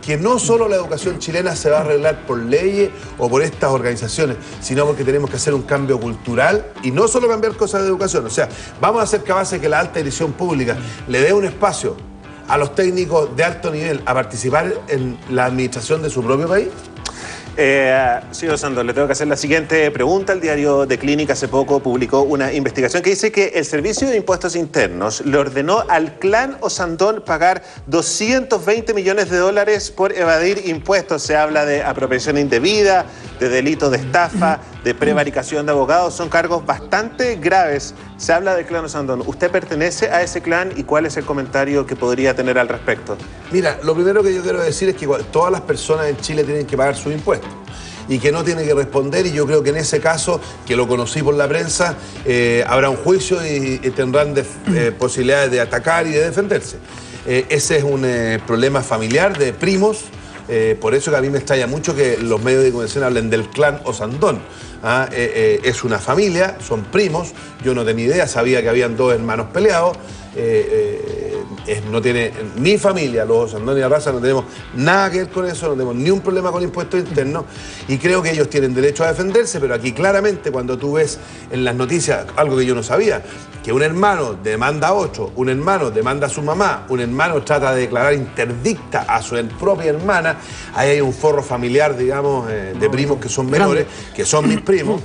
que no solo la educación chilena se va a arreglar por leyes o por estas organizaciones, sino porque tenemos que hacer un cambio cultural y no solo cambiar cosas de educación. O sea, vamos a ser capaces de que la alta dirección pública le dé un espacio a los técnicos de alto nivel a participar en la administración de su propio país. Señor Osandón, le tengo que hacer la siguiente pregunta. El diario de Clínica hace poco publicó una investigación que dice que el Servicio de Impuestos Internos le ordenó al clan Osandón pagar $220 millones por evadir impuestos. Se habla de apropiación indebida, de delito de estafa, de prevaricación de abogados. Son cargos bastante graves. Se habla del clan Osandón. ¿Usted pertenece a ese clan y cuál es el comentario que podría tener al respecto? Mira, lo primero que yo quiero decir es que todas las personas en Chile tienen que pagar sus impuestos y que no tiene que responder, y yo creo que en ese caso, que lo conocí por la prensa, habrá un juicio y tendrán posibilidades de atacar y de defenderse. Ese es un problema familiar de primos, por eso que a mí me extraña mucho que los medios de comunicación hablen del clan Osandón. Es una familia, son primos, yo no tenía idea, sabía que habían dos hermanos peleados. No tiene mi familia, los Osandón y Arraza, no tenemos nada que ver con eso, no tenemos ni un problema con impuestos internos y creo que ellos tienen derecho a defenderse, pero aquí claramente cuando tú ves en las noticias algo que yo no sabía, que un hermano demanda a otro, un hermano demanda a su mamá, un hermano trata de declarar interdicta a su propia hermana, ahí hay un forro familiar, digamos, de primos que son menores, que son mis primos,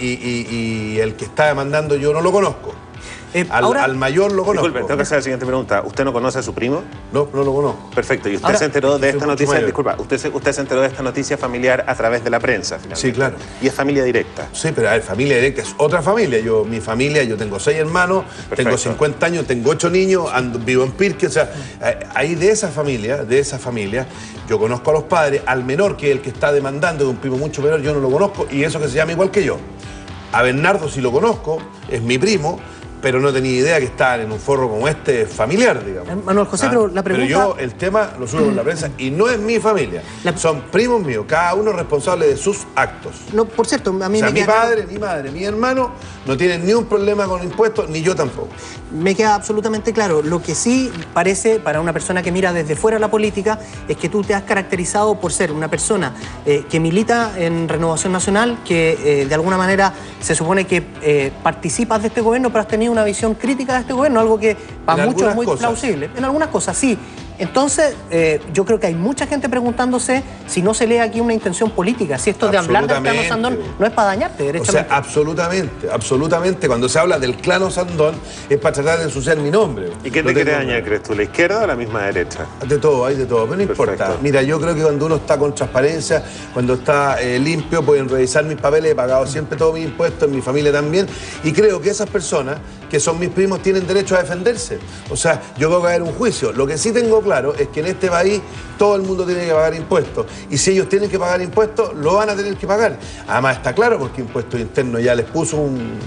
y el que está demandando yo no lo conozco. Al mayor lo conozco. Disculpe, tengo que hacer la siguiente pregunta. ¿Usted no conoce a su primo? No, no lo conozco. Perfecto. ¿Y usted se enteró de esta noticia? Disculpa, usted se enteró de esta noticia familiar a través de la prensa, finalmente. Sí, claro. ¿Y es familia directa? Sí, pero a ver, familia directa es otra familia. Mi familia, yo tengo 6 hermanos, perfecto, tengo 50 años, tengo 8 niños, vivo en Pirque, o sea, ahí de esa familia, yo conozco a los padres, al menor, que es el que está demandando, de un primo mucho menor, yo no lo conozco, y eso que se llama igual que yo. A Bernardo sí lo conozco, es mi primo, pero no tenía idea que estaban en un forro como este familiar, digamos. Manuel José, pero la pregunta... Pero yo el tema lo subo con la prensa y no es mi familia. Son primos míos, cada uno responsable de sus actos. No, por cierto, a mí mi padre, mi madre, mi hermano no tienen ni un problema con impuestos, ni yo tampoco. Me queda absolutamente claro. Lo que sí parece, para una persona que mira desde fuera la política, es que tú te has caracterizado por ser una persona que milita en Renovación Nacional, que de alguna manera se supone que participas de este gobierno, pero has tenido una visión crítica de este gobierno, algo que para muchos es muy plausible. En algunas cosas, sí. Entonces, yo creo que hay mucha gente preguntándose si no se lee aquí una intención política, si esto de hablar del clan Osandón no es para dañarte derechamente. O sea, absolutamente. Cuando se habla del clan Osandón es para tratar de ensuciar mi nombre. ¿Y qué te quiere dañar, crees tú? ¿La izquierda o la misma derecha? De todo, hay de todo, pero no importa. Mira, yo creo que cuando uno está con transparencia, cuando está limpio, pueden revisar mis papeles, he pagado siempre todos mis impuestos, mi familia también, y creo que esas personas, que son mis primos, tienen derecho a defenderse. O sea, yo creo que va a haber un juicio. Lo que sí tengo claro es que en este país todo el mundo tiene que pagar impuestos. Y si ellos tienen que pagar impuestos, lo van a tener que pagar. Además está claro, porque Impuestos Internos ya les puso un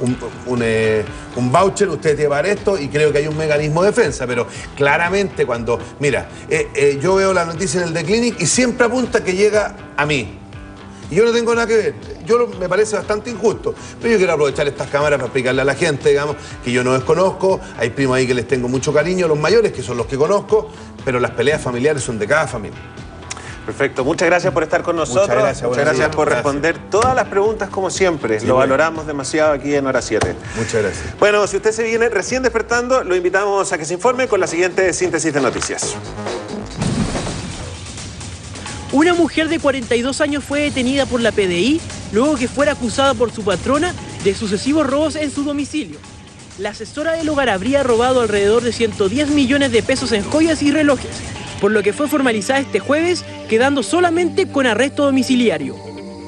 voucher, usted tiene que pagar esto, y creo que hay un mecanismo de defensa. Pero claramente cuando... Mira, yo veo la noticia en el The Clinic y siempre apunta que llega a mí. Y yo no tengo nada que ver. Me parece bastante injusto. Pero yo quiero aprovechar estas cámaras para explicarle a la gente, digamos, que yo no desconozco. Hay primos ahí que les tengo mucho cariño, los mayores, que son los que conozco, pero las peleas familiares son de cada familia. Perfecto. Muchas gracias por estar con nosotros. Muchas gracias por responder todas las preguntas, como siempre. Lo valoramos demasiado aquí en Hora 7. Muchas gracias. Bueno, si usted se viene recién despertando, lo invitamos a que se informe con la siguiente síntesis de noticias. Una mujer de 42 años fue detenida por la PDI luego que fuera acusada por su patrona de sucesivos robos en su domicilio. La asesora del hogar habría robado alrededor de 110 millones de pesos en joyas y relojes, por lo que fue formalizada este jueves, quedando solamente con arresto domiciliario.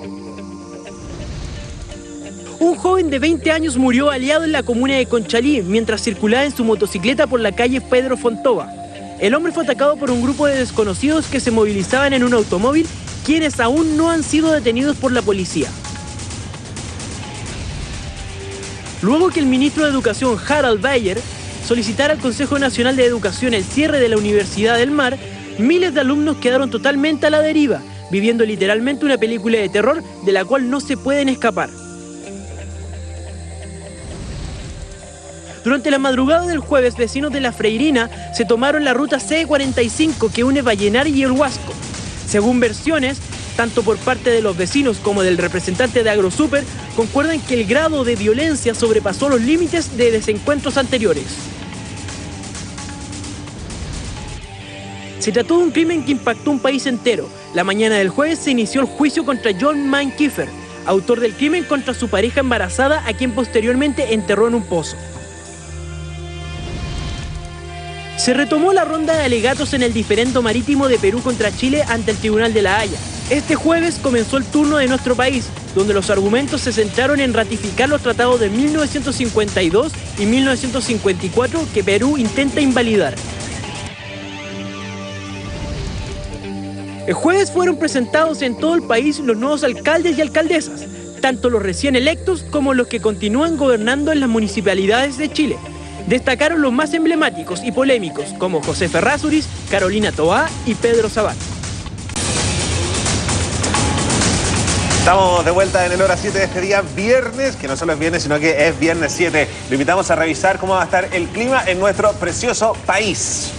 Un joven de 20 años murió baleado en la comuna de Conchalí mientras circulaba en su motocicleta por la calle Pedro Fontova. El hombre fue atacado por un grupo de desconocidos que se movilizaban en un automóvil, quienes aún no han sido detenidos por la policía. Luego que el ministro de Educación, Harald Bayer, solicitara al Consejo Nacional de Educación el cierre de la Universidad del Mar, miles de alumnos quedaron totalmente a la deriva, viviendo literalmente una película de terror de la cual no se pueden escapar. Durante la madrugada del jueves, vecinos de La Freirina se tomaron la ruta C45 que une Vallenar y El Huasco. Según versiones, tanto por parte de los vecinos como del representante de AgroSuper, concuerdan que el grado de violencia sobrepasó los límites de desencuentros anteriores. Se trató de un crimen que impactó un país entero. La mañana del jueves se inició el juicio contra John Kiefer, autor del crimen contra su pareja embarazada, a quien posteriormente enterró en un pozo. Se retomó la ronda de alegatos en el diferendo marítimo de Perú contra Chile ante el Tribunal de La Haya. Este jueves comenzó el turno de nuestro país, donde los argumentos se centraron en ratificar los tratados de 1952 y 1954 que Perú intenta invalidar. El jueves fueron presentados en todo el país los nuevos alcaldes y alcaldesas, tanto los recién electos como los que continúan gobernando en las municipalidades de Chile. Destacaron los más emblemáticos y polémicos, como José Ferrazuriz, Carolina Toá y Pedro Sabat. Estamos de vuelta en el Hora 7 de este día viernes, que no solo es viernes, sino que es viernes 7. Lo invitamos a revisar cómo va a estar el clima en nuestro precioso país.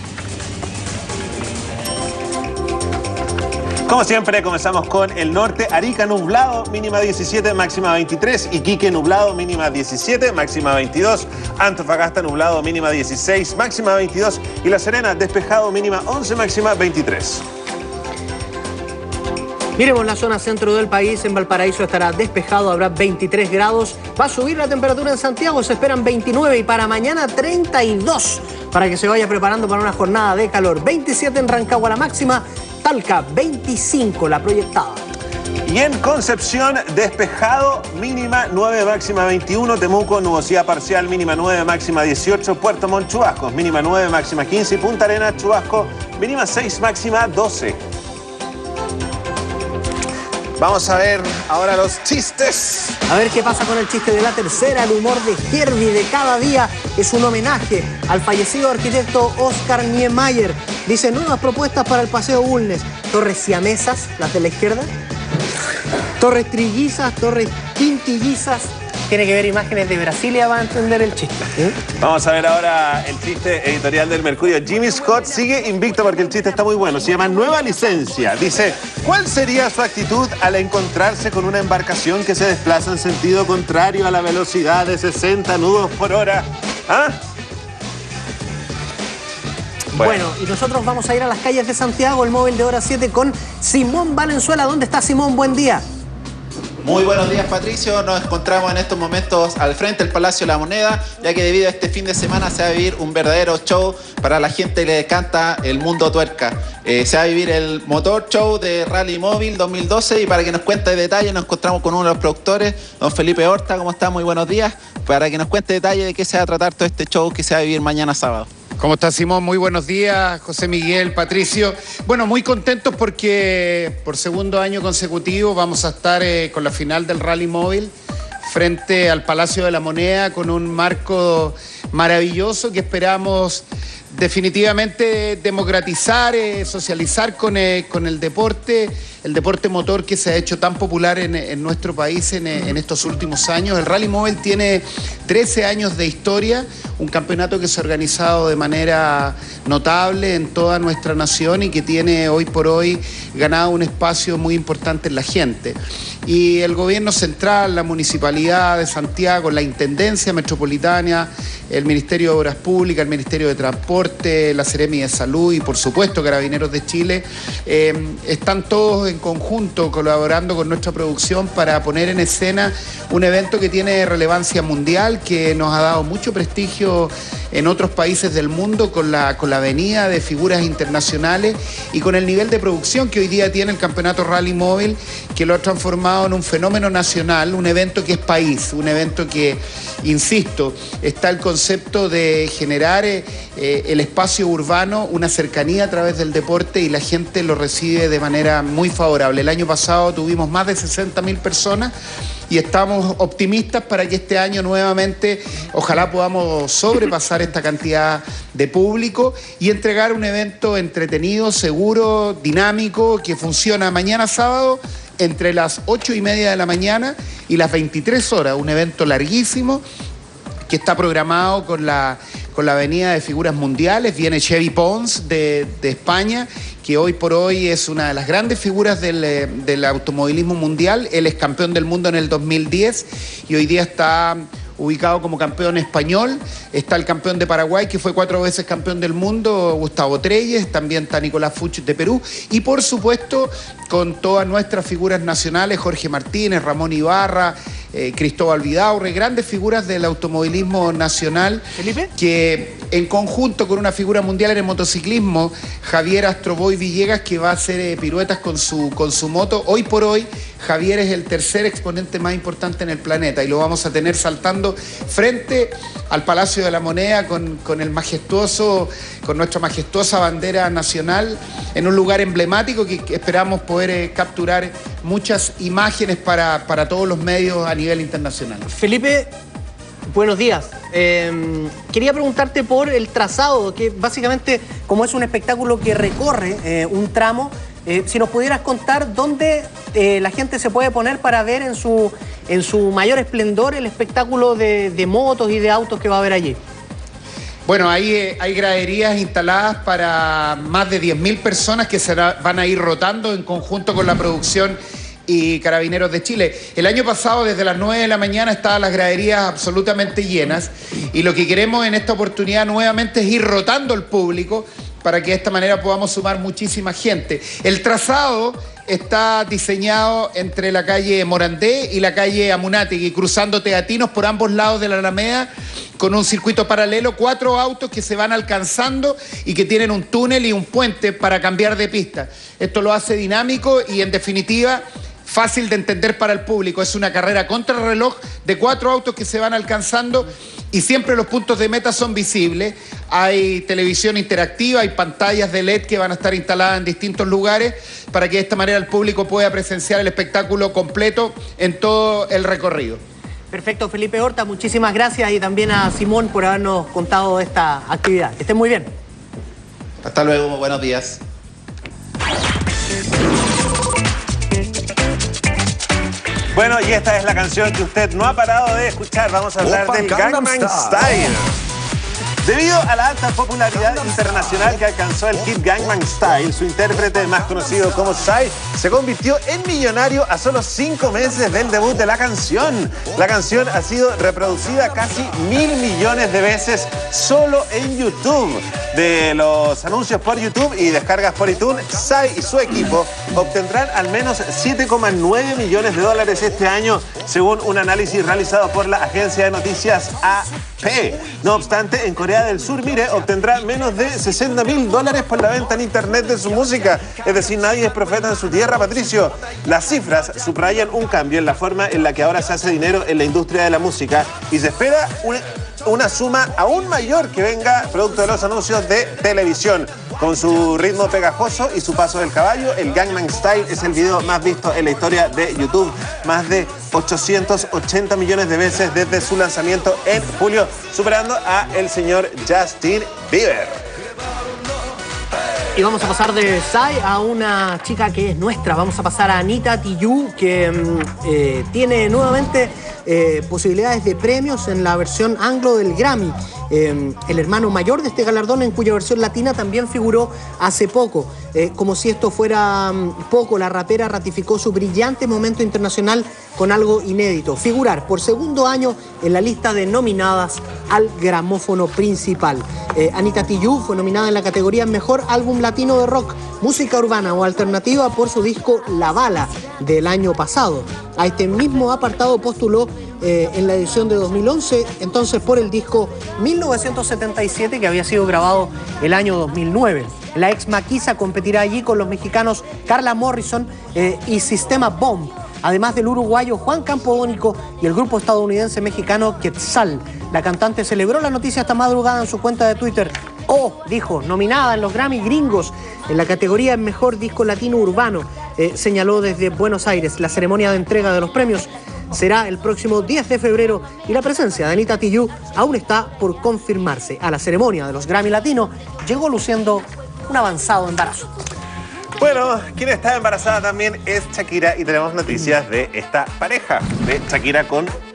Como siempre, comenzamos con el norte. Arica nublado, mínima 17, máxima 23. Iquique nublado, mínima 17, máxima 22. Antofagasta nublado, mínima 16, máxima 22. Y La Serena despejado, mínima 11, máxima 23. Miremos la zona centro del país. En Valparaíso estará despejado, habrá 23 grados. Va a subir la temperatura en Santiago, se esperan 29 y para mañana 32. Para que se vaya preparando para una jornada de calor. 27 en Rancagua la máxima, Talca 25 la proyectada. Y en Concepción, despejado, mínima 9, máxima 21. Temuco, nubosidad parcial, mínima 9, máxima 18. Puerto Montt, chubascos, mínima 9, máxima 15. Y Punta Arenas, chubasco, mínima 6, máxima 12. Vamos a ver ahora los chistes. A ver qué pasa con el chiste de la tercera. El humor de Herbie de cada día es un homenaje al fallecido arquitecto Oscar Niemeyer. Dice, nuevas propuestas para el Paseo Bulnes. Torres siamesas, las de la izquierda. Torres trillizas, torres quintillizas. Tiene que ver imágenes de Brasilia para entender el chiste. Vamos a ver ahora el chiste editorial del Mercurio. Jimmy Scott sigue invicto porque el chiste está muy bueno. Se llama Nueva Licencia. Dice, ¿cuál sería su actitud al encontrarse con una embarcación que se desplaza en sentido contrario a la velocidad de 60 nudos por hora? ¿Ah? Bueno, y nosotros vamos a ir a las calles de Santiago, el móvil de Hora 7 con Simón Valenzuela. ¿Dónde está Simón? Buen día. Muy buenos días, Patricio. Nos encontramos en estos momentos al frente del Palacio de la Moneda, ya que debido a este fin de semana se va a vivir un verdadero show para la gente que le encanta el mundo tuerca. Se va a vivir el Motor Show de Rally Móvil 2012 y para que nos cuente detalles nos encontramos con uno de los productores, don Felipe Horta. ¿Cómo está? Muy buenos días. Para que nos cuente detalles de qué se va a tratar todo este show que se va a vivir mañana sábado. ¿Cómo está, Simón? Muy buenos días, José Miguel, Patricio. Bueno, muy contentos porque por segundo año consecutivo vamos a estar con la final del Rally Móvil frente al Palacio de la Moneda con un marco maravilloso que esperamos definitivamente democratizar, socializar con el deporte motor que se ha hecho tan popular en nuestro país en estos últimos años. El Rally Móvil tiene 13 años de historia, un campeonato que se ha organizado de manera notable en toda nuestra nación y que tiene hoy por hoy ganado un espacio muy importante en la gente. Y el gobierno central, la Municipalidad de Santiago, la Intendencia Metropolitana, el Ministerio de Obras Públicas, el Ministerio de Transporte, la Seremi de Salud y por supuesto Carabineros de Chile, están todos en conjunto colaborando con nuestra producción para poner en escena un evento que tiene relevancia mundial, que nos ha dado mucho prestigio en otros países del mundo con la venida de figuras internacionales y con el nivel de producción que hoy día tiene el Campeonato Rally Móvil, que lo ha transformado en un fenómeno nacional, un evento que es país, un evento que, insisto, está el concepto de generar el espacio urbano, una cercanía a través del deporte y la gente lo recibe de manera muy favorable. El año pasado tuvimos más de 60.000 personas y estamos optimistas para que este año nuevamente ojalá podamos sobrepasar esta cantidad de público y entregar un evento entretenido, seguro, dinámico, que funciona mañana sábado entre las 8:30 de la mañana y las 23 horas, un evento larguísimo que está programado con la venida de figuras mundiales. Viene Chevy Pons de España, que hoy por hoy es una de las grandes figuras del automovilismo mundial. Él es campeón del mundo en el 2010 y hoy día está ubicado como campeón español. Está el campeón de Paraguay, que fue 4 veces campeón del mundo, Gustavo Treyes. También está Nicolás Fuchs de Perú. Y por supuesto, con todas nuestras figuras nacionales, Jorge Martínez, Ramón Ibarra, Cristóbal Vidaurre, grandes figuras del automovilismo nacional. ¿Felipe? Que en conjunto con una figura mundial en el motociclismo, Javier Astroboy Villegas, que va a hacer piruetas con su moto. Hoy por hoy, Javier es el tercer exponente más importante en el planeta y lo vamos a tener saltando frente al Palacio de la Moneda con nuestra majestuosa bandera nacional, en un lugar emblemático que esperamos poder capturar muchas imágenes para todos los medios a nivel internacional. Felipe, buenos días. Quería preguntarte por el trazado, que básicamente, como es un espectáculo que recorre un tramo, si nos pudieras contar dónde la gente se puede poner para ver en su mayor esplendor el espectáculo de motos y de autos que va a haber allí. Bueno, hay graderías instaladas para más de 10.000 personas que van a ir rotando en conjunto con la producción y Carabineros de Chile. El año pasado, desde las 9 de la mañana, estaban las graderías absolutamente llenas y lo que queremos en esta oportunidad nuevamente es ir rotando el público para que de esta manera podamos sumar muchísima gente. El trazado está diseñado entre la calle Morandé y la calle Amunátegui, cruzando Teatinos por ambos lados de la Alameda, con un circuito paralelo, 4 autos que se van alcanzando y que tienen un túnel y un puente para cambiar de pista. Esto lo hace dinámico y, en definitiva, fácil de entender para el público. Es una carrera contra el reloj de 4 autos que se van alcanzando y siempre los puntos de meta son visibles. Hay televisión interactiva, hay pantallas de LED que van a estar instaladas en distintos lugares para que de esta manera el público pueda presenciar el espectáculo completo en todo el recorrido. Perfecto, Felipe Horta, muchísimas gracias y también a Simón por habernos contado esta actividad. Que estén muy bien. Hasta luego, buenos días. Bueno, y esta es la canción que usted no ha parado de escuchar. Vamos a hablar del Gangnam Style. Debido a la alta popularidad internacional que alcanzó el hit Gangnam Style, su intérprete más conocido como Psy se convirtió en millonario a solo 5 meses del debut de la canción. La canción ha sido reproducida casi 1.000 millones de veces solo en YouTube. De los anuncios por YouTube y descargas por iTunes, Psy y su equipo obtendrán al menos 7,9 millones de dólares este año, según un análisis realizado por la agencia de noticias AP. No obstante, en Corea del Sur, obtendrá menos de 60.000 dólares por la venta en internet de su música. Es decir, nadie es profeta en su tierra, Patricio. Las cifras subrayan un cambio en la forma en la que ahora se hace dinero en la industria de la música y se espera una suma aún mayor que venga producto de los anuncios de televisión. Con su ritmo pegajoso y su paso del caballo, el Gangnam Style es el video más visto en la historia de YouTube. Más de 880 millones de veces desde su lanzamiento en julio, superando a el señor Justin Bieber. Y vamos a pasar de Psy a una chica que es nuestra. Vamos a pasar a Anita Tijoux, que tiene nuevamente posibilidades de premios en la versión anglo del Grammy. El hermano mayor de este galardón, en cuya versión latina también figuró hace poco. Como si esto fuera poco, la rapera ratificó su brillante momento internacional con algo inédito: figurar por segundo año en la lista de nominadas al gramófono principal. Anita Tijoux fue nominada en la categoría Mejor Álbum Latino de Rock, Música Urbana o Alternativa por su disco La Bala del año pasado. A este mismo apartado postuló en la edición de 2011, entonces por el disco 1977, que había sido grabado el año 2009. La ex Maquisa competirá allí con los mexicanos Carla Morrison y Sistema Bomb, además del uruguayo Juan Campodónico y el grupo estadounidense-mexicano Quetzal. La cantante celebró la noticia esta madrugada en su cuenta de Twitter. Dijo, nominada en los Grammy gringos en la categoría Mejor Disco Latino Urbano, señaló desde Buenos Aires. La ceremonia de entrega de los premios será el próximo 10 de febrero y la presencia de Anita Tijoux aún está por confirmarse. A la ceremonia de los Grammy Latino llegó luciendo un avanzado embarazo. Bueno, quien está embarazada también es Shakira y tenemos noticias de esta pareja, de Shakira con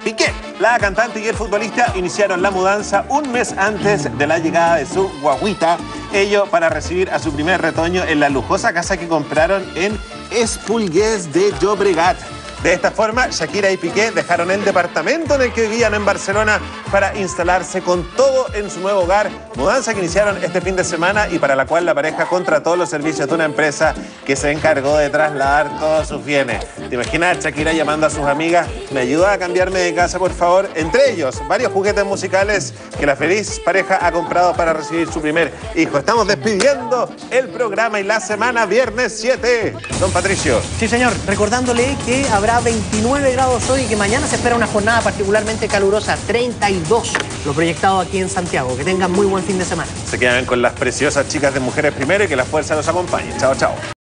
Piqué. La cantante y el futbolista iniciaron la mudanza un mes antes de la llegada de su guaguita, ello para recibir a su primer retoño en la lujosa casa que compraron en Esplugues de Llobregat. De esta forma, Shakira y Piqué dejaron el departamento en el que vivían en Barcelona para instalarse con todo en su nuevo hogar, mudanza que iniciaron este fin de semana y para la cual la pareja contrató los servicios de una empresa que se encargó de trasladar todos sus bienes. ¿Te imaginas Shakira llamando a sus amigas? ¿Me ayuda a cambiarme de casa, por favor? Entre ellos, varios juguetes musicales que la feliz pareja ha comprado para recibir su primer hijo. Estamos despidiendo el programa y la semana viernes 7. Don Patricio. Sí, señor. Recordándole que habrá 29 grados hoy y que mañana se espera una jornada particularmente calurosa, 32, lo proyectado aquí en Santiago. Que tengan muy buen fin de semana. Se quedan con las preciosas chicas de Mujeres Primero y que la fuerza los acompañe. Chao, chao.